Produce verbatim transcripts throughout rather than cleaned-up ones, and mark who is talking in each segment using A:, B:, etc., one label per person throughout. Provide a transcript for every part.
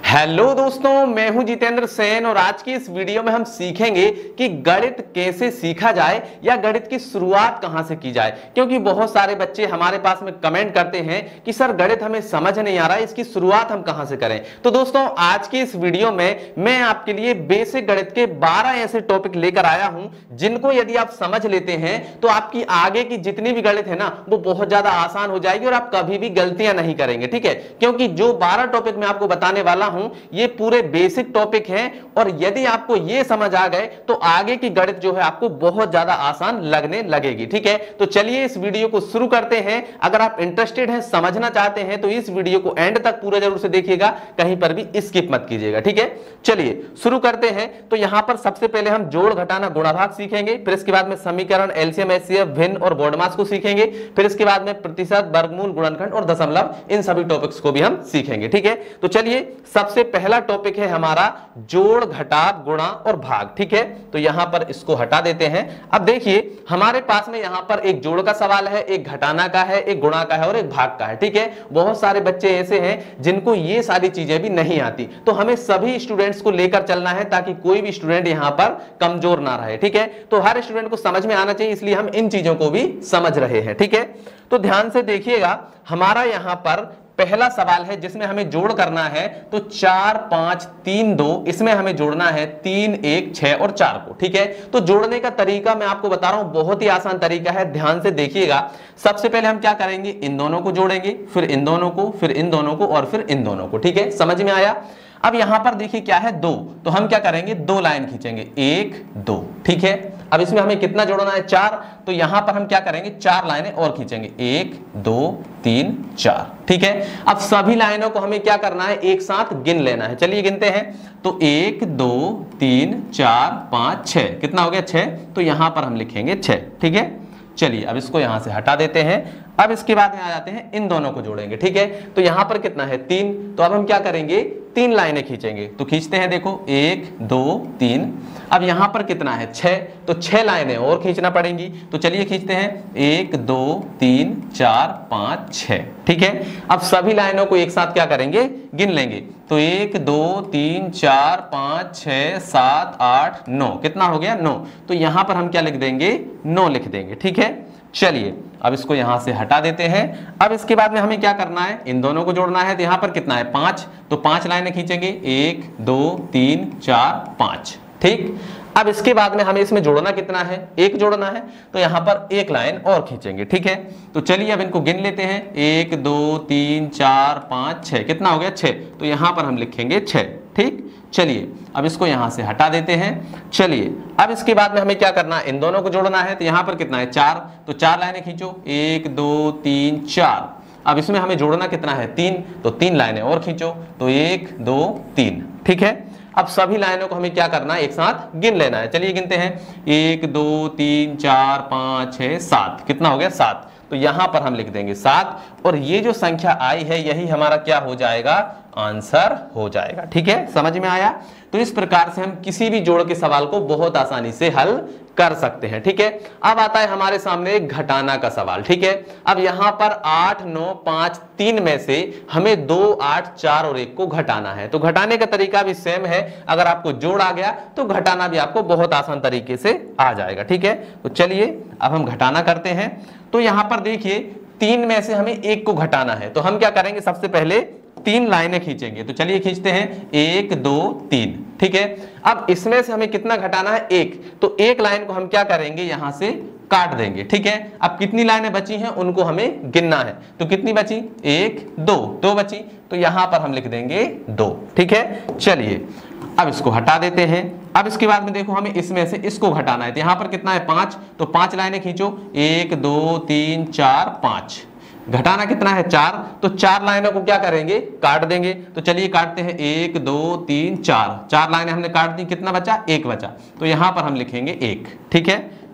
A: Hello दोस्तों, मैं हूं जितेंद्र सेन और आज की इस वीडियो में हम सीखेंगे कि गणित कैसे सीखा जाए या गणित की शुरुआत कहां से की जाए। क्योंकि बहुत सारे बच्चे हमारे पास में कमेंट करते हैं कि सर गणित हमें समझ नहीं आ रहा है, इसकी शुरुआत हम कहां से करें। तो दोस्तों आज की इस वीडियो में मैं आपके लिए बेसिक गणित के बारह ऐसे टॉपिक लेकर आया हूं जिनको यदि आप समझ लेते हैं तो आपकी आगे की जितनी भी गणित है ना वो बहुत ज्यादा आसान हो जाएगी और आप कभी भी गलतियां नहीं करेंगे। ठीक है, क्योंकि जो बारह टॉपिक मैं आपको बताने वाला हूं ये पूरे बेसिक टॉपिक हैं और यदि आपको ये समझ आ गए तो आगे की गणित जो है आपको बहुत ज्यादा आसान लगने लगेगी। ठीक है, तो चलिए इस वीडियो को शुरू करते हैं। अगर आप इंटरेस्टेड हैं, समझना चाहते हैं तो इस वीडियो को एंड तक पूरा जरूर से देखिएगा, कहीं पर भी स्किप मत कीजिएगा। ठीक है, चलिए शुरू करते हैं। तो यहां पर सबसे पहले हम जोड़ घटाना गुणा भाग सीखेंगे, फिर इसके बाद में समीकरण, एलसीएम, एचसीएफ, भिन्न और बॉडमास को सीखेंगे, फिर इसके बाद में प्रतिशत, वर्गमूल, गुणनखंड और दशमलव, इन सभी टॉपिक्स को भी हम सीखेंगे। ठीक है, तो चलिए सबसे पहला टॉपिक है हमारा जोड़, घटाव, गुणा और भाग। ठीक है, तो यहां पर इसको हटा देते हैं। अब देखिए हमारे पास में यहां पर एक जोड़ का सवाल है, एक घटाना का है, एक गुणा का है और एक भाग का है। ठीक है, बहुत सारे बच्चे ऐसे हैं जिनको ये सारी चीजें भी नहीं आती, तो हमें सभी स्टूडेंट्स को लेकर चलना है ताकि कोई भी स्टूडेंट यहां पर कमजोर ना रहे। ठीक है, तो हर स्टूडेंट को समझ में आना चाहिए, इसलिए हम इन चीजों को भी समझ रहे हैं। ठीक है, तो ध्यान से देखिएगा, हमारा यहां पर पहला सवाल है जिसमें हमें जोड़ करना है, तो चार पांच तीन दो, इसमें हमें जोड़ना है तीन एक छह और चार को। ठीक है, तो जोड़ने का तरीका मैं आपको बता रहा हूं, बहुत ही आसान तरीका है, ध्यान से देखिएगा। सबसे पहले हम क्या करेंगे, इन दोनों को जोड़ेंगे, फिर इन दोनों को, फिर इन दोनों को और फिर इन दोनों को। ठीक है, समझ में आया। अब यहां पर देखिए क्या है, दो, तो हम क्या करेंगे, दो लाइन खींचेंगे, एक दो। ठीक है, अब इसमें हमें कितना जोड़ना है, चार, तो यहां पर हम क्या करेंगे, चार लाइनें और खींचेंगे, एक दो तीन चार। ठीक है, अब सभी लाइनों को हमें क्या करना है, एक साथ गिन लेना है। चलिए गिनते हैं, तो एक दो तीन चार पांच छह, कितना हो गया, छह, तो यहां पर हम लिखेंगे छह। ठीक है, चलिए अब इसको यहां से हटा देते हैं। अब इसके बाद में आ जाते हैं, इन दोनों को जोड़ेंगे। ठीक है, तो यहां पर कितना है, तीन, तो अब हम क्या करेंगे, तीन लाइनें खींचेंगे, तो खींचते हैं, देखो एक दो तीन। अब यहां पर कितना है, छह, तो छह लाइनें और खींचना पड़ेंगी, तो चलिए खींचते हैं, एक दो तीन चार पांच छह। ठीक है, अब सभी लाइनों को एक साथ क्या करेंगे, गिन लेंगे, तो एक दो तीन चार पांच छह सात आठ नौ, कितना हो गया, नौ, तो यहां पर हम क्या लिख देंगे, नौ लिख देंगे। ठीक है, चलिए अब इसको यहां से हटा देते हैं। अब इसके बाद में हमें क्या करना है, इन दोनों को जोड़ना है, तो यहां पर कितना है, पांच, तो पांच लाइनें खींचेंगे, एक दो तीन चार पांच। ठीक, अब इसके बाद में हमें इसमें जोड़ना कितना है, एक जोड़ना है, तो यहां पर एक लाइन और खींचेंगे। ठीक है, तो चलिए अब इनको गिन लेते हैं, एक दो तीन चार पांच छह, कितना हो गया, छह, तो यहां पर हम लिखेंगे छह। ठीक, चलिए अब इसको यहां से हटा देते हैं। चलिए अब इसके बाद में हमें क्या करना है, इन दोनों को जोड़ना है, तो यहां पर कितना है, चार, तो चार लाइनें खींचो, एक दो तीन चार। अब इसमें हमें जोड़ना कितना है, तीन, तो तीन लाइनें और खींचो, तो एक दो तीन। ठीक है, अब सभी लाइनों को हमें क्या करना है, एक साथ गिन लेना है। चलिए गिनते हैं, एक दो तीन चार पांच छह सात, कितना हो गया, सात, तो यहां पर हम लिख देंगे सात, और ये जो संख्या आई है यही हमारा क्या हो जाएगा, आंसर हो जाएगा। ठीक है, समझ में आया। तो इस प्रकार से हम किसी भी जोड़ के सवाल को बहुत आसानी से हल कर सकते हैं। ठीक है, अब आता है हमारे सामने एक घटाना का सवाल। ठीक है, अब यहां पर आठ नौ पांच तीन में से हमें दो आठ चार और एक को घटाना है, तो घटाने का तरीका भी सेम है। अगर आपको जोड़ आ गया तो घटाना भी आपको बहुत आसान तरीके से आ जाएगा। ठीक है, तो चलिए अब हम घटाना करते हैं। तो यहां पर देखिए तीन में से हमें एक को घटाना है, तो हम क्या करेंगे, सबसे पहले तीन लाइनें खींचेंगे, तो चलिए खींचते हैं, एक दो तीन। ठीक है, अब इसमें से हमें कितना घटाना है, एक, तो एक लाइन को हम क्या करेंगे, यहां से काट देंगे। ठीक है, अब कितनी लाइनें बची हैं उनको हमें गिनना है, तो कितनी बची, एक दो, दो बची, तो यहां पर हम लिख देंगे दो। ठीक है, चलिए अब इसको हटा देते हैं। अब इसके बाद में देखो हमें इसमें से इसको घटाना है, तो यहां पर कितना है, पांच, तो पांच लाइनें खींचो, एक दो तीन चार पांच। घटाना कितना है, चार, तो चार लाइनों को क्या करेंगे, काट देंगे, तो चलिए काटते हैं, एक दो तीन चार, चार लाइनें हमने काट दी, कितना बचा, एक बचा, तो यहां पर हम लिखेंगे एक। ठीक है,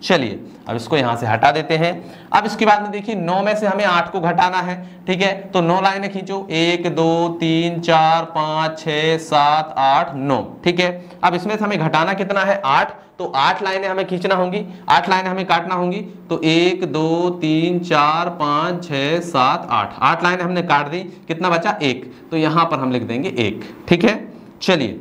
A: चलिए अब इसको यहां से हटा देते हैं। अब इसके बाद में देखिए नौ में से हमें आठ को घटाना है, ठीक है, तो नौ लाइनें खींचो, एक दो तीन चार पांच छह सात आठ नौ, ठीक है। अब इसमें से हमें घटाना कितना है, आठ, तो आठ लाइनें हमें खींचना होंगी, आठ लाइनें हमें काटना होंगी, तो एक दो तीन चार पांच छह सात आठ, आठ लाइनें हमने काट दी, कितना बचा, एक, तो यहां पर हम लिख देंगे एक, ठीक है। चलिए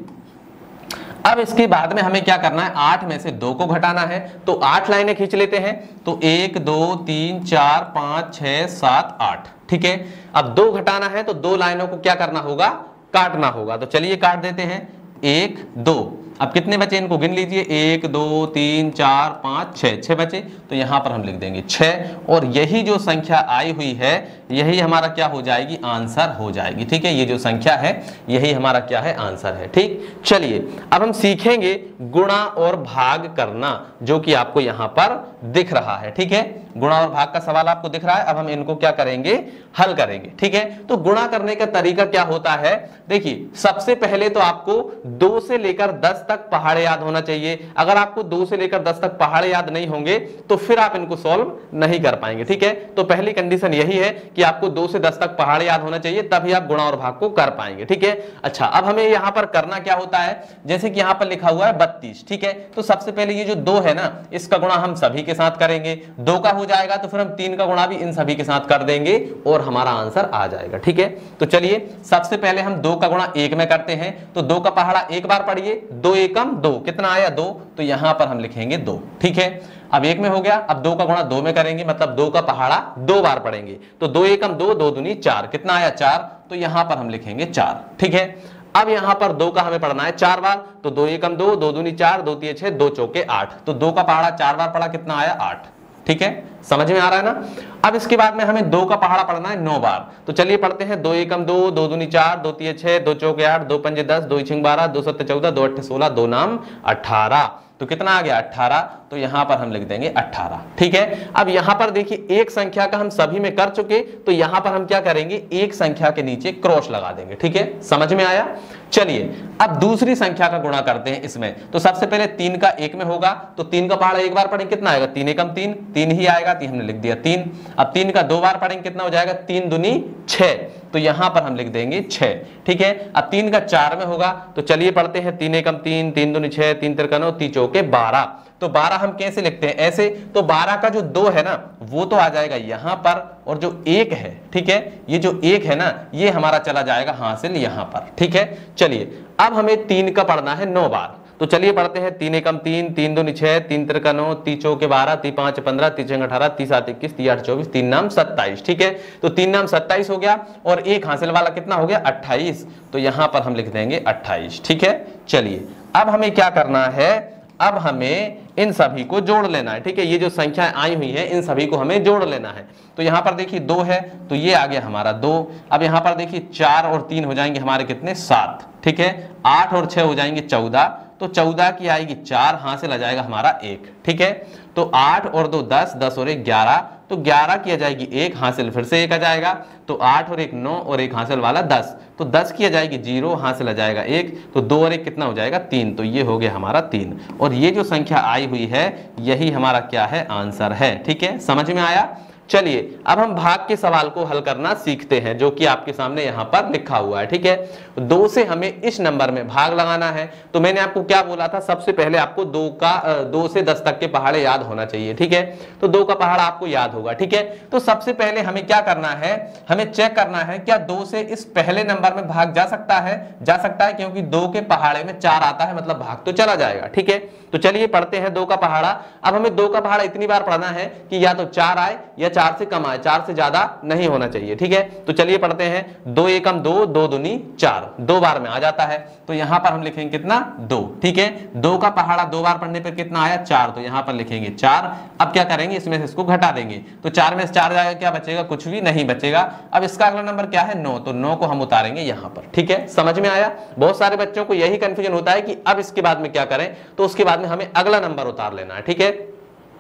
A: अब इसके बाद में हमें क्या करना है, आठ में से दो को घटाना है, तो आठ लाइनें खींच लेते हैं, तो एक दो तीन चार पांच छह सात आठ, ठीक है। अब दो घटाना है तो दो लाइनों को क्या करना होगा, काटना होगा, तो चलिए काट देते हैं, एक दो, अब कितने बचे इनको गिन लीजिए, एक दो तीन चार पांच छह, छह बचे, तो यहां पर हम लिख देंगे छह, और यही जो संख्या आई हुई है यही हमारा क्या हो जाएगी, आंसर हो जाएगी, ठीक है। ये जो संख्या है यही हमारा क्या है, आंसर है, ठीक। चलिए अब हम सीखेंगे गुणा और भाग करना, जो कि आपको यहां पर दिख रहा है, ठीक है। गुणा और भाग का सवाल आपको दिख रहा है, अब हम इनको क्या करेंगे, हल करेंगे, ठीक है। तो गुणा करने का तरीका क्या होता है, देखिए सबसे पहले तो आपको दो से लेकर दस तक पहाड़े याद होना चाहिए। अगर आपको दो से लेकर दस तक पहाड़े याद नहीं होंगे तो फिर आप इनको सॉल्व नहीं कर पाएंगे, ठीक है। तो पहली कंडीशन यही है कि आपको दो से दस तक पहाड़े याद होना चाहिए, तभी आप गुणा और भाग को कर पाएंगे, ठीक है। अच्छा अब हमें यहां पर करना क्या होता है, जैसे कि यहां पर लिखा हुआ है बत्तीस, ठीक है, तो सबसे पहले ये जो दो है ना, इसका गुणा हम सभी के साथ करेंगे, दो का हो जाएगा तो फिर हम तीन का गुणा भी इन सभी के साथ कर देंगे और हमारा आंसर आ जाएगा, ठीक है। तो चलिए सबसे पहले हम दो का गुणा एक में करते हैं, तो दो का पहाड़ा एक बार पढ़िए, दो एकम दो, कितना आया, दो, तो यहां पर हम लिखेंगे दो, ठीक है। अब एक में हो गया, अब दो का गुणा दो में करेंगे, मतलब दो का पहाड़ा दो बार पढ़ेंगे, तो दो एकम दो, दो दूनी चार, कितना आया, चार, तो यहां पर हम लिखेंगे चार, ठीक है। अब यहां पर दो का हमें पढ़ना है चार बार, तो दो एकम दो, दो दूनी चार, दो तीन छह, दो चौके आठ, तो दो का पहाड़ा चार बार पढ़ा, कितना आया, आठ, ठीक है। समझ में आ रहा है ना। अब इसके बाद में हमें दो का पहाड़ा पढ़ना है नौ बार, तो चलिए पढ़ते हैं, दो एकम दो, दो दूनी चार, दो तीन छह, दो चौके आठ, दो पंजे दस, दो छिंग बारह, दो सत्ते चौदह, दो अट्ठे सोलह, दो नाम अठारह, तो कितना आ गया, अठारह, तो यहां पर हम लिख देंगे अठारह, ठीक है। अब यहां पर देखिए एक संख्या का हम सभी में कर चुके, तो यहां पर हम क्या करेंगे, एक संख्या के नीचे क्रॉस लगा देंगे, ठीक है। समझ में आया। चलिए अब दूसरी संख्या का गुणा करते हैं इसमें, तो सबसे पहले तीन का एक में होगा, तो तीन का पहाड़ा एक बार पढ़ेंगे, कितना आएगा, तीन एकम तीन, तीन ही आएगा, तीन हमने लिख दिया तीन। अब तीन का दो बार पढ़ेंगे, कितना हो जाएगा, तीन दुनी छह, तो यहां पर हम लिख देंगे छह, ठीक है। अब तीन का चार में होगा, तो चलिए पढ़ते हैं, तीन एकम तीन, तीन दुनी छह, तीन तिरका नौ, तीन चौके बारह, तो बारह हम कैसे लिखते हैं, ऐसे, तो बारह का जो दो है ना वो तो आ जाएगा यहां पर, और जो एक है, ठीक है, ये जो एक है ना ये हमारा चला जाएगा हासिल यहां पर, ठीक है। चलिए अब हमें तीन का पढ़ना है नौ बार, तो चलिए पढ़ते हैं, तीन एकम तीन, तीन दूनी छह, तीन तिरका नौ, तीन चौके बारह, तीन पांच पंद्रह, तीन छह अठारह, तीन सात इक्कीस, तीन आठ चौबीस, तीन नाम सत्ताईस, ठीक है। तो तीन नाम सत्ताईस हो गया, और एक हासिल वाला कितना हो गया, अट्ठाईस, तो यहां पर हम लिख देंगे अट्ठाईस, ठीक है। चलिए अब हमें क्या करना है, अब हमें इन सभी को जोड़ लेना है, ठीक है। ये जो संख्याएं आई हुई है इन सभी को हमें जोड़ लेना है, तो यहां पर देखिए दो है, तो ये आ गया हमारा दो। अब यहां पर देखिए चार और तीन हो जाएंगे हमारे कितने, सात, ठीक है। आठ और छह हो जाएंगे चौदह, तो चौदह की आएगी चार, हासिल आ जाएगा हमारा एक, ठीक है। तो आठ और दो दस, दस और एक ग्यारह, तो ग्यारह की आ जाएगी एक, हासिल फिर से एक आ जाएगा, तो आठ और एक नौ, और एक हासिल वाला दस, तो दस की आ जाएगी जीरो, हासिल आ जाएगा एक, तो दो और एक कितना हो जाएगा, तीन, तो ये हो गया हमारा तीन, और ये जो संख्या आई हुई है यही हमारा क्या है, आंसर है, ठीक है। समझ में आया। चलिए अब हम भाग के सवाल को हल करना सीखते हैं, जो कि आपके सामने यहां पर लिखा हुआ है, ठीक है। दो से हमें इस नंबर में भाग लगाना है, तो मैंने आपको क्या बोला था, सबसे पहले आपको दो का दो से दस तक के पहाड़े याद होना चाहिए, ठीक है। तो दो का पहाड़ा आपको याद होगा, ठीक है। तो सबसे पहले हमें क्या करना है, हमें चेक करना है क्या दो से इस पहले नंबर में भाग जा सकता है, जा सकता है, क्योंकि दो के पहाड़े में चार आता है, मतलब भाग तो चला जाएगा, ठीक है। तो चलिए पढ़ते हैं दो का पहाड़ा। अब हमें दो का पहाड़ा इतनी बार पढ़ना है कि या तो चार आए या चार से कम आए, चार से ज्यादा नहीं होना चाहिए, ठीक है। तो चलिए पढ़ते हैं, दो एकम दो, दो दूनी चार, दो बार में आ जाता है, तो यहां पर हम लिखेंगे कितना, दो, ठीक है। दो का पहाड़ा दो बार पढ़ने पर कितना आया, चार, तो यहां पर लिखेंगे चार। अब क्या करेंगे, इसमें से इसको घटा देंगे, तो चार में से चार जाएगा, क्या बचेगा, कुछ भी नहीं बचेगा। अब इसका अगला नंबर क्या है, नौ, तो नौ को हम उतारेंगे यहां पर, ठीक है। समझ में आया। बहुत सारे बच्चों को यही कंफ्यूजन होता है कि अब इसके बाद में क्या करें, तो उसके बाद में हमें अगला नंबर उतार लेना है, ठीक है।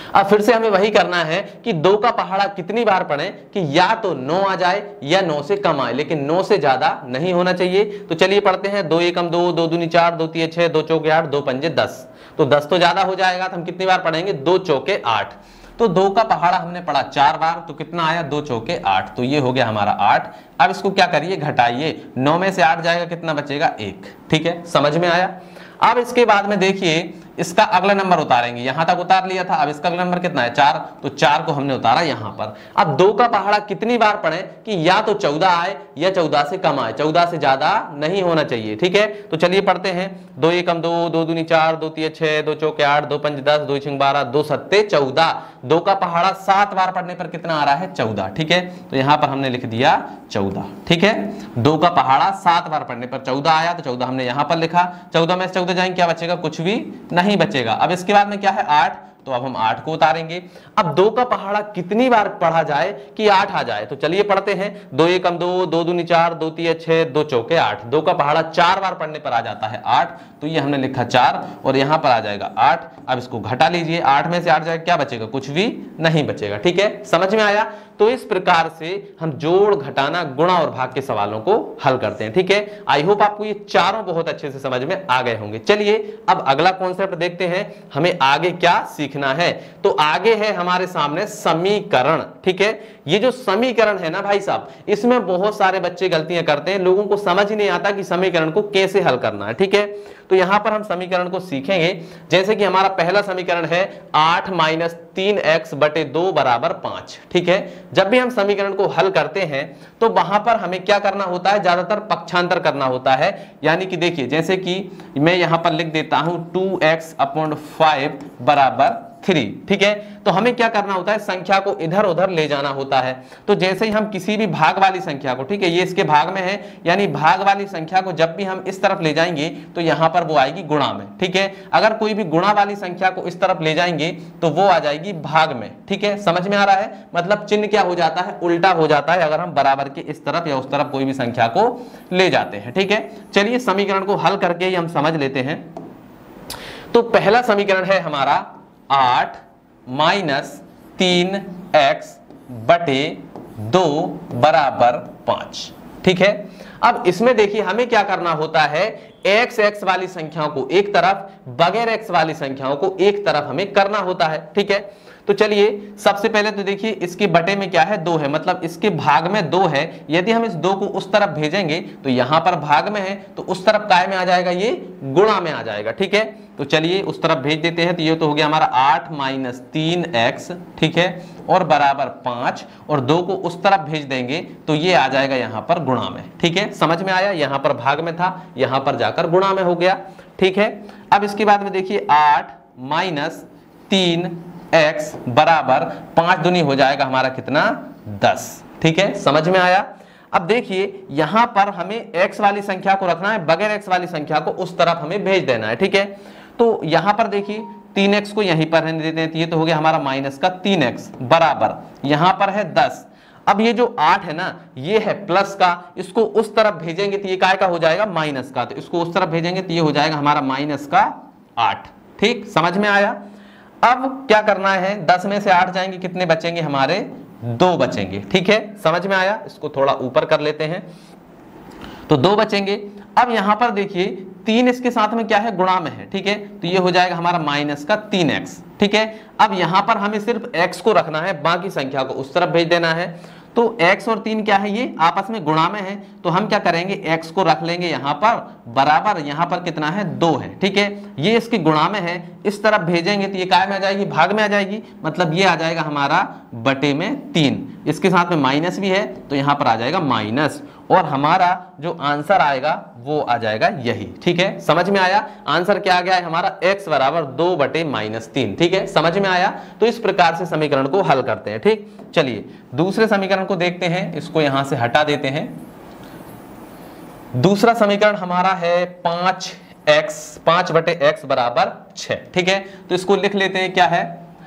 A: अब फिर से हमें वही करना है कि दो का पहाड़ा कितनी बार पढ़ें कि या तो नौ आ जाए या नौ से कम आए, लेकिन नौ से ज्यादा नहीं होना चाहिए। तो चलिए पढ़ते हैं, दो एकम दो, दो दूनी चार, दो तीय छह, दो चौके आठ, दो पंजे दस। तो दस तो ज्यादा हो जाएगा, तो हम कितनी बार पढ़ेंगे, दो चौके आठ। तो दो का पहाड़ा हमने पढ़ा चार बार, तो कितना आया, दो चौके आठ, तो ये हो गया हमारा आठ। अब इसको क्या करिए, घटाइए, नौ में से आठ जाएगा, कितना बचेगा, एक। ठीक है, समझ में आया। अब इसके बाद में देखिए इसका अगला नंबर उतारेंगे, यहां तक उतार लिया था, अब इसका अगला नंबर कितना है, चार, तो चार को हमने उतारा यहां पर। अब दो का पहाड़ा कितनी बार पढ़े कि या तो चौदह आए या चौदह से कम आए, चौदह से ज्यादा नहीं होना चाहिए। ठीक है, तो चलिए पढ़ते हैं, दो एकम दो, दो दूनी चार, दो तीय छह, दो चौके आठ, दो पंच दस, दो छिंग बारह, दो सत्ते चौदह। दो का पहाड़ा सात बार पढ़ने पर कितना आ रहा है, चौदह। ठीक है, तो यहां पर हमने लिख दिया चौदह। ठीक है, दो का पहाड़ा सात बार पढ़ने पर चौदह आया, तो चौदह हमने यहां पर लिखा। चौदह में से चौदह जाएंगे, क्या बचेगा, कुछ भी नहीं बचेगा। अब इसके बाद में क्या है, आठ, तो अब हम आठ को उतारेंगे। अब दो का पहाड़ा कितनी बार पढ़ा जाए कि आठ आ जाए, तो चलिए पढ़ते हैं, दो एकम दो, दो दूनी चार, दो तीय छह, दो चौके आठ। दो का पहाड़ा चार बार पढ़ने पर आ जाता है आठ, तो ये हमने लिखा चार और यहां पर आ जाएगा आठ। अब इसको घटा लीजिए, आठ में से आठ जाएगा, क्या बचेगा, कुछ भी नहीं बचेगा। ठीक है, समझ में आया। तो इस प्रकार से हम जोड़, घटाना, गुणा और भाग के सवालों को हल करते हैं। ठीक है, आई होप आपको ये चारों बहुत अच्छे से समझ में आ गए होंगे। चलिए अब अगला कॉन्सेप्ट देखते हैं, हमें आगे क्या सीखना है। तो आगे है हमारे सामने समीकरण। ठीक है, ये जो समीकरण है ना भाई साहब, इसमें बहुत सारे बच्चे गलतियां करते हैं, लोगों को समझ ही नहीं आता कि समीकरण को कैसे हल करना है। ठीक है, तो यहां पर हम समीकरण को सीखेंगे। जैसे कि हमारा पहला समीकरण है आठ माइनस तीन एक्स बटे दो बराबर पांच। ठीक है, जब भी हम समीकरण को हल करते हैं तो वहां पर हमें क्या करना होता है, ज्यादातर पक्षांतर करना होता है। यानी कि देखिए, जैसे कि मैं यहां पर लिख देता हूं टू एक्स अपॉन फाइव बराबर थ्री। ठीक है, तो हमें क्या करना होता है, संख्या को इधर उधर ले जाना होता है। तो जैसे ही हम किसी भी भाग वाली संख्या को, ठीक है, ये इसके भाग में है, यानी भाग वाली संख्या को जब भी हम इस तरफ ले जाएंगे तो यहां पर वो आएगी गुणा में। ठीक है, अगर कोई भी गुणा वाली संख्या को इस तरफ ले जाएंगे तो वो आ जाएगी भाग में। ठीक है, समझ में आ रहा है, मतलब चिन्ह क्या हो जाता है, उल्टा हो जाता है अगर हम बराबर के इस तरफ या उस तरफ कोई भी संख्या को ले जाते हैं। ठीक है, चलिए समीकरण को हल करके ही हम समझ लेते हैं। तो पहला समीकरण है हमारा आठ माइनस तीन एक्स बटे दो बराबर पांच। ठीक है, अब इसमें देखिए हमें क्या करना होता है, एक्स एक्स वाली संख्याओं को एक तरफ, बगैर एक्स वाली संख्याओं को एक तरफ हमें करना होता है। ठीक है, तो चलिए सबसे पहले तो देखिए इसके बटे में क्या है, दो है, मतलब इसके भाग में दो है। यदि हम इस दो को उस तरफ भेजेंगे तो यहां पर भाग में है, तो उस तरफ काय में आ जाएगा, ये गुणा में आ जाएगा। ठीक है, तो चलिए उस तरफ भेज देते हैं। तो ये तो हो गया हमारा आठ माइनस तीन एक्स, ठीक है, और बराबर पांच, और दो को उस तरफ भेज देंगे तो ये आ जाएगा यहां पर गुणा में। ठीक है, समझ में आया, यहां पर भाग में था, यहां पर जाकर गुणा में हो गया। ठीक है, अब इसके बाद में देखिए आठ माइनस तीन एक्स बराबर पांच दूनी हो जाएगा हमारा कितना, दस। ठीक है, समझ में आया। अब देखिए यहां पर हमें x वाली संख्या को रखना है, बगैर x वाली संख्या को उस तरफ हमें भेज देना है। ठीक है, तो यहां पर देखिए तीन एक्स को यहीं पर रहने देते हैं, तो ये तो हो गया हमारा माइनस का तीन एक्स बराबर यहां पर है दस। अब ये जो आठ है ना, ये है प्लस का, इसको उस तरफ भेजेंगे तो ये काय का हो जाएगा, माइनस का, तो इसको उस तरफ भेजेंगे तो ये हो जाएगा हमारा माइनस का आठ। ठीक, समझ में आया। अब क्या करना है, दस में से आठ जाएंगे, कितने बचेंगे हमारे, दो बचेंगे। ठीक है, समझ में आया। इसको थोड़ा ऊपर कर लेते हैं, तो दो बचेंगे। अब यहां पर देखिए तीन इसके साथ में क्या है, गुणा में है। ठीक है, तो ये हो जाएगा हमारा माइनस का तीन एक्स। ठीक है, अब यहां पर हमें सिर्फ x को रखना है, बाकी संख्या को उस तरफ भेज देना है। तो x और तीन क्या है, ये आपस में गुणा में है, तो हम क्या करेंगे, x को रख लेंगे यहां पर बराबर, यहां पर कितना है, दो है। ठीक है, ये इसके गुणा में है, इस तरफ भेजेंगे तो ये काय में आ जाएगी, भाग में आ जाएगी, मतलब ये आ जाएगा हमारा बटे में तीन। इसके साथ में माइनस भी है तो यहां पर आ जाएगा माइनस, और हमारा जो आंसर आएगा वो आ जाएगा यही। ठीक है, समझ में आया। आंसर क्या आ गया है हमारा, x बराबर दो बटे माइनस तीन। ठीक है, समझ में आया। तो इस प्रकार से समीकरण को हल करते हैं। ठीक, चलिए दूसरे समीकरण को देखते हैं, इसको यहां से हटा देते हैं। दूसरा समीकरण हमारा है पांच एक्स, पांच बटे एक्स बराबर छह। ठीक है, तो इसको लिख लेते हैं, क्या है,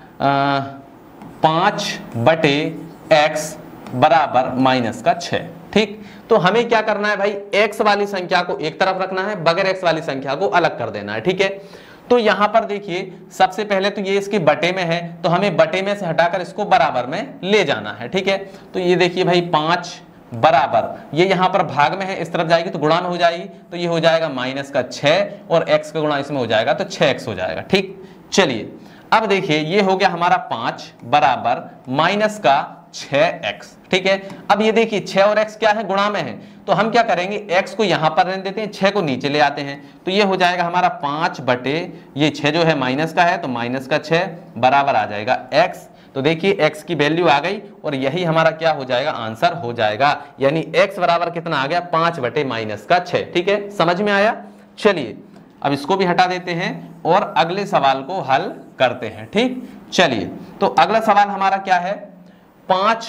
A: पांच बटे एक्स बराबर माइनस का छह। ठीक, तो हमें क्या करना है भाई, x वाली संख्या को एक तरफ रखना है, बगैर x वाली संख्या को अलग कर देना है। ठीक है, तो यहां पर देखिए सबसे पहले तो ये इसके बटे में है, तो हमें बटे में से हटाकर इसको बराबर में ले जाना है, ठीक है। तो ये देखिए भाई पांच बराबर, ये यहां पर भाग में है, इस तरफ जाएगी तो गुणा में हो जाएगी, तो ये हो जाएगा माइनस का छह और x का गुणा इसमें हो जाएगा तो छह एक्स हो जाएगा, ठीक। चलिए अब देखिए ये हो गया हमारा पांच बराबर माइनस का छह एक्स, ठीक है। अब ये देखिए छह और x क्या है, गुणा में है, तो हम क्या करेंगे x को यहां पर रहने देते हैं, छह को नीचे ले आते हैं, तो ये हो जाएगा हमारा पांच बटे ये छह जो है माइनस का है तो माइनस का छह बराबर आ जाएगा x। तो देखिए x की वैल्यू आ गई और यही हमारा क्या हो जाएगा, आंसर हो जाएगा, यानी x बराबर कितना आ गया, पांच बटे माइनस का छह, ठीक है। समझ में आया। चलिए अब इसको भी हटा देते हैं और अगले सवाल को हल करते हैं, ठीक। चलिए तो अगला सवाल हमारा क्या है, पांच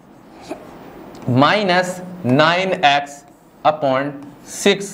A: minus nine x upon six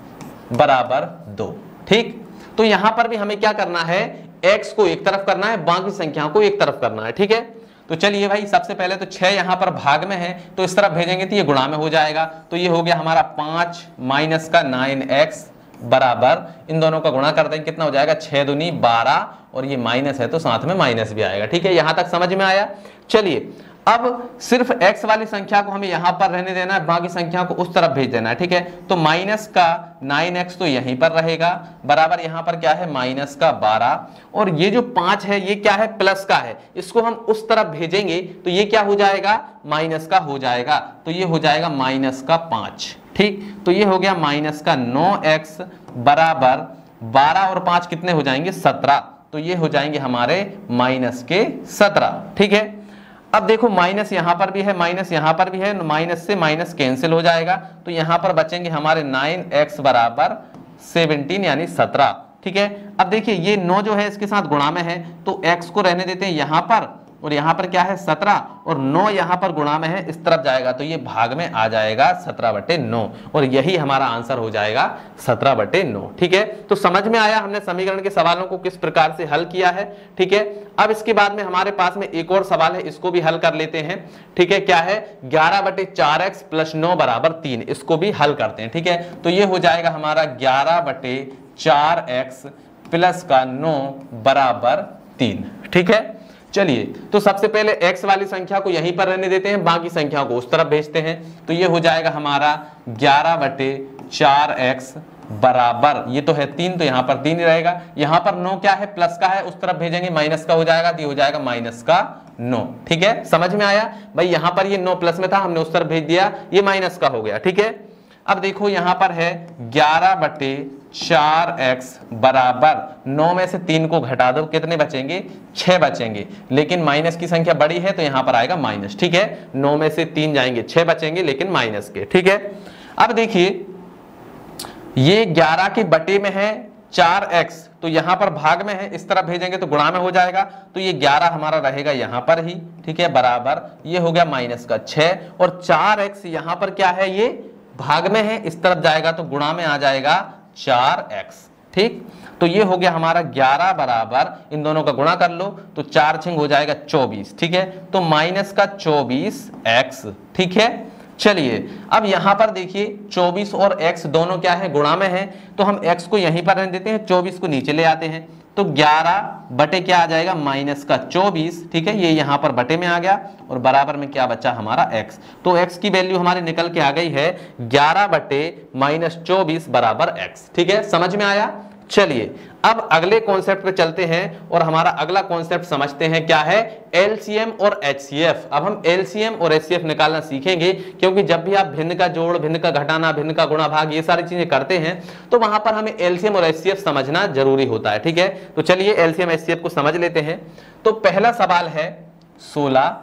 A: बराबर दो, ठीक। तो यहां पर भी हमें क्या करना है, x को एक तरफ करना है, बाकी संख्याओं को एक तरफ करना है, ठीक है। तो चलिए भाई सबसे पहले तो छह यहां पर भाग में है तो इस तरफ भेजेंगे तो ये गुणा में हो जाएगा, तो ये हो गया हमारा पांच माइनस का नाइन एक्स बराबर, इन दोनों का गुणा करते हैं कितना हो जाएगा, छह दूनी बारह और ये माइनस है तो साथ में माइनस भी आएगा, ठीक है। यहां तक समझ में आया। चलिए अब सिर्फ x वाली संख्या को हमें यहां पर रहने देना है, बाकी संख्या को उस तरफ भेज देना है, ठीक है। तो माइनस का नाइन एक्स तो यहीं पर रहेगा बराबर, यहां पर क्या है माइनस का बारह, और ये जो पांच है ये क्या है, प्लस का है, इसको हम उस तरफ भेजेंगे तो ये क्या हो जाएगा, माइनस का हो जाएगा, तो ये हो जाएगा माइनस का पांच, ठीक। तो ये हो गया माइनस का नौ एक्स बराबर बारह और पांच कितने हो जाएंगे, सत्रह, तो ये हो जाएंगे हमारे माइनस के सत्रह, ठीक है। अब देखो माइनस यहां पर भी है, माइनस यहां पर भी है, माइनस से माइनस कैंसिल हो जाएगा, तो यहां पर बचेंगे हमारे नाइन एक्स बराबर सेवनटीन यानी सत्रह, ठीक है। अब देखिए ये नौ जो है इसके साथ गुणा में है तो x को रहने देते हैं यहां पर, और यहां पर क्या है सत्रह, और नौ यहां पर गुणा में है, इस तरफ जाएगा तो ये भाग में आ जाएगा सत्रह बटे नौ, और यही हमारा आंसर हो जाएगा सत्रह बटे नौ, ठीक है। तो समझ में आया हमने समीकरण के सवालों को किस प्रकार से हल किया है, ठीक है। अब इसके बाद में हमारे पास में एक और सवाल है, इसको भी हल कर लेते हैं, ठीक है। क्या है, ग्यारह बटे चार एक्स प्लस नौ बराबर तीन, इसको भी हल करते हैं, ठीक है। तो ये हो जाएगा हमारा ग्यारह बटे चार एक्स प्लस का नौ बराबर तीन, ठीक है। चलिए तो सबसे पहले x वाली संख्या को यहीं पर रहने देते हैं, बाकी संख्या को उस तरफ भेजते हैं, तो ये हो जाएगा हमारा ग्यारह बटे चार एक्स बराबर, ये तो है तीन तो यहाँ पर तीन ही रहेगा, यहाँ पर नौ क्या है, प्लस का है, उस तरफ भेजेंगे माइनस का हो जाएगा, तो ये हो जाएगा माइनस का नौ, ठीक है। समझ में आया भाई, यहाँ पर ये नौ प्लस में था, हमने उस तरफ भेज दिया, ये माइनस का हो गया, ठीक है। अब देखो यहां पर है ग्यारह बटे चार एक्स बराबर, नौ में से तीन को घटा दो कितने बचेंगे, छह बचेंगे, लेकिन माइनस की संख्या बड़ी है तो यहां पर आएगा माइनस, ठीक है। नौ में से तीन जाएंगे, छह बचेंगे लेकिन माइनस के, ठीक है। अब देखिए ये ग्यारह के बटे में है चार एक्स, तो यहां पर भाग में है, इस तरफ भेजेंगे तो गुणा में हो जाएगा, तो ये ग्यारह हमारा रहेगा यहां पर ही, ठीक है, बराबर ये हो गया माइनस का छह, और चार एक्स यहां पर क्या है, ये भाग में है, इस तरफ जाएगा तो गुणा में आ जाएगा चार एक्स, ठीक। तो ये हो गया हमारा ग्यारह बराबर, इन दोनों का गुणा कर लो तो चार छिंग हो जाएगा चौबीस, ठीक है। तो माइनस का चौबीस एक्स, ठीक है। चलिए अब यहां पर देखिए चौबीस और x दोनों क्या है, गुणा में है, तो हम x को यहीं पर रहने देते हैं, चौबीस को नीचे ले आते हैं, तो ग्यारह बटे क्या आ जाएगा, माइनस का चौबीस, ठीक है। ये यहां पर बटे में आ गया और बराबर में क्या बचा हमारा x, तो x की वैल्यू हमारी निकल के आ गई है ग्यारह बटे माइनस चौबीस बराबर x, ठीक है। समझ में आया। चलिए अब अगले कॉन्सेप्ट पे चलते हैं और हमारा अगला कॉन्सेप्ट समझते हैं, क्या है, एलसीएम और एचसीएफ। अब हम एलसीएम और एचसीएफ निकालना सीखेंगे, क्योंकि जब भी आप भिन्न का जोड़, भिन्न का घटाना, भिन्न का गुणा भाग, ये सारी चीजें करते हैं तो वहां पर हमें एलसीएम और एचसीएफ समझना जरूरी होता है, ठीक है। तो चलिए एलसीएम एचसीएफ को समझ लेते हैं। तो पहला सवाल है सोलह,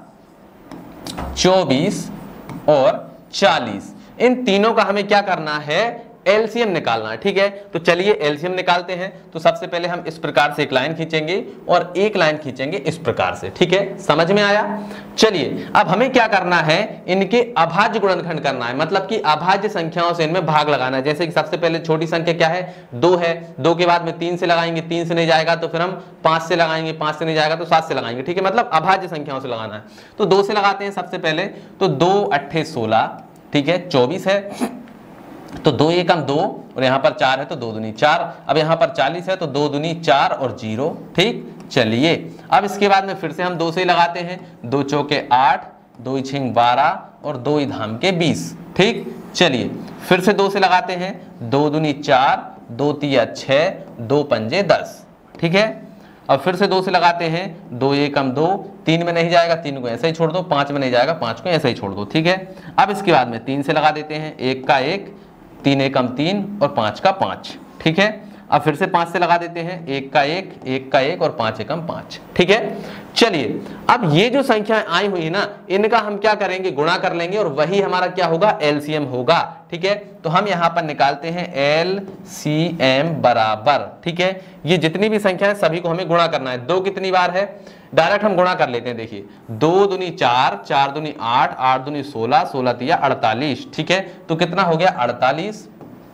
A: चौबीस और चालीस, इन तीनों का हमें क्या करना है, एलसीएम निकालना है, ठीक है। तो चलिए एलसीएम निकालते हैं। तो सबसे पहले हम इस प्रकार से एक लाइन खींचेंगे और एक लाइन खींचेंगे इस प्रकार से, ठीक है। समझ में आया। चलिए अब हमें क्या करना है, इनके अभाज्य गुणनखंड करना है, मतलब कि अभाज्य संख्याओं से इनमें भाग लगाना है। जैसे कि सबसे पहले छोटी संख्या क्या है, दो है, दो के बाद में तीन से लगाएंगे, तीन से नहीं जाएगा तो फिर हम पांच से लगाएंगे, पांच से नहीं जाएगा तो सात से लगाएंगे, ठीक है। मतलब अभाज्य संख्याओं से लगाना है। तो दो से लगाते हैं सबसे पहले, तो दो अट्ठे सोलह, ठीक है, चौबीस है, तो दो एकम दो और यहाँ पर चार है तो दो दूनी चार। अब यहाँ पर चालीस है तो दो दूनी चार और जीरो। ठीक, चलिए अब इसके बाद में फिर से हम दो से ही लगाते हैं। दो चौके आठ, दो छिंग बारह और दो धाम के बीस। ठीक, चलिए फिर से दो से लगाते हैं। दो दूनी चार, दो तिया छः, दो पंजे दस। ठीक है, अब फिर से दो से लगाते हैं। दो एकम दो, तीन में नहीं जाएगा, तीन को ऐसे ही छोड़ दो। पाँच में नहीं जाएगा, पाँच को ऐसे ही छोड़ दो। ठीक है, अब इसके बाद में तीन से लगा देते हैं। एक का एक, तीन एकम तीन और पाँच का पाँच। ठीक है, अब फिर से पाँच से लगा देते हैं। एक का एक, एक का एक और पाँच एकम पाँच। ठीक है, चलिए अब ये जो संख्याएं आई हुई है ना, इनका हम क्या करेंगे, गुणा कर लेंगे और वही हमारा क्या होगा, एलसीएम होगा। ठीक है, तो हम यहाँ पर निकालते हैं एलसीएम बराबर। ठीक है, ये जितनी भी संख्या है सभी को हमें गुणा करना है। दो कितनी बार है, डायरेक्ट हम गुणा कर लेते हैं। देखिए दो दूनी चार, चार दूनी आठ, आठ दूनी सोलह, सोलह तिया अड़तालीस। ठीक है, तो कितना हो गया, अड़तालीस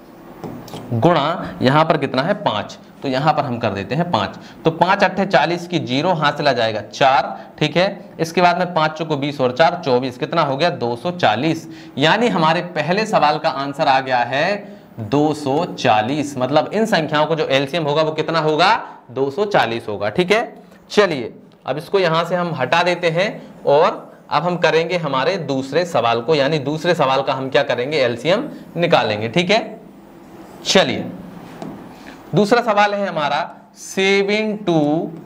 A: गुणा यहाँ पर कितना है, पांच। तो यहाँ पर हम कर देते हैं पांच। तो पांच अट्ठे चालीस की जीरो हाथ चला जाएगा चार। ठीक है, इसके बाद में पांच चौको बीस और चार चौबीस, कितना हो गया, दो सौ चालीस। यानी हमारे पहले सवाल का आंसर आ गया है दो सौ चालीस। मतलब इन संख्याओं को जो एलसीएम होगा वो कितना होगा, दो सौ चालीस होगा। ठीक है, चलिए अब इसको यहां से हम हटा देते हैं और अब हम करेंगे हमारे दूसरे सवाल को, यानी दूसरे सवाल का हम क्या करेंगे, एलसीएम निकालेंगे। ठीक है, चलिए दूसरा सवाल है हमारा सेवन टू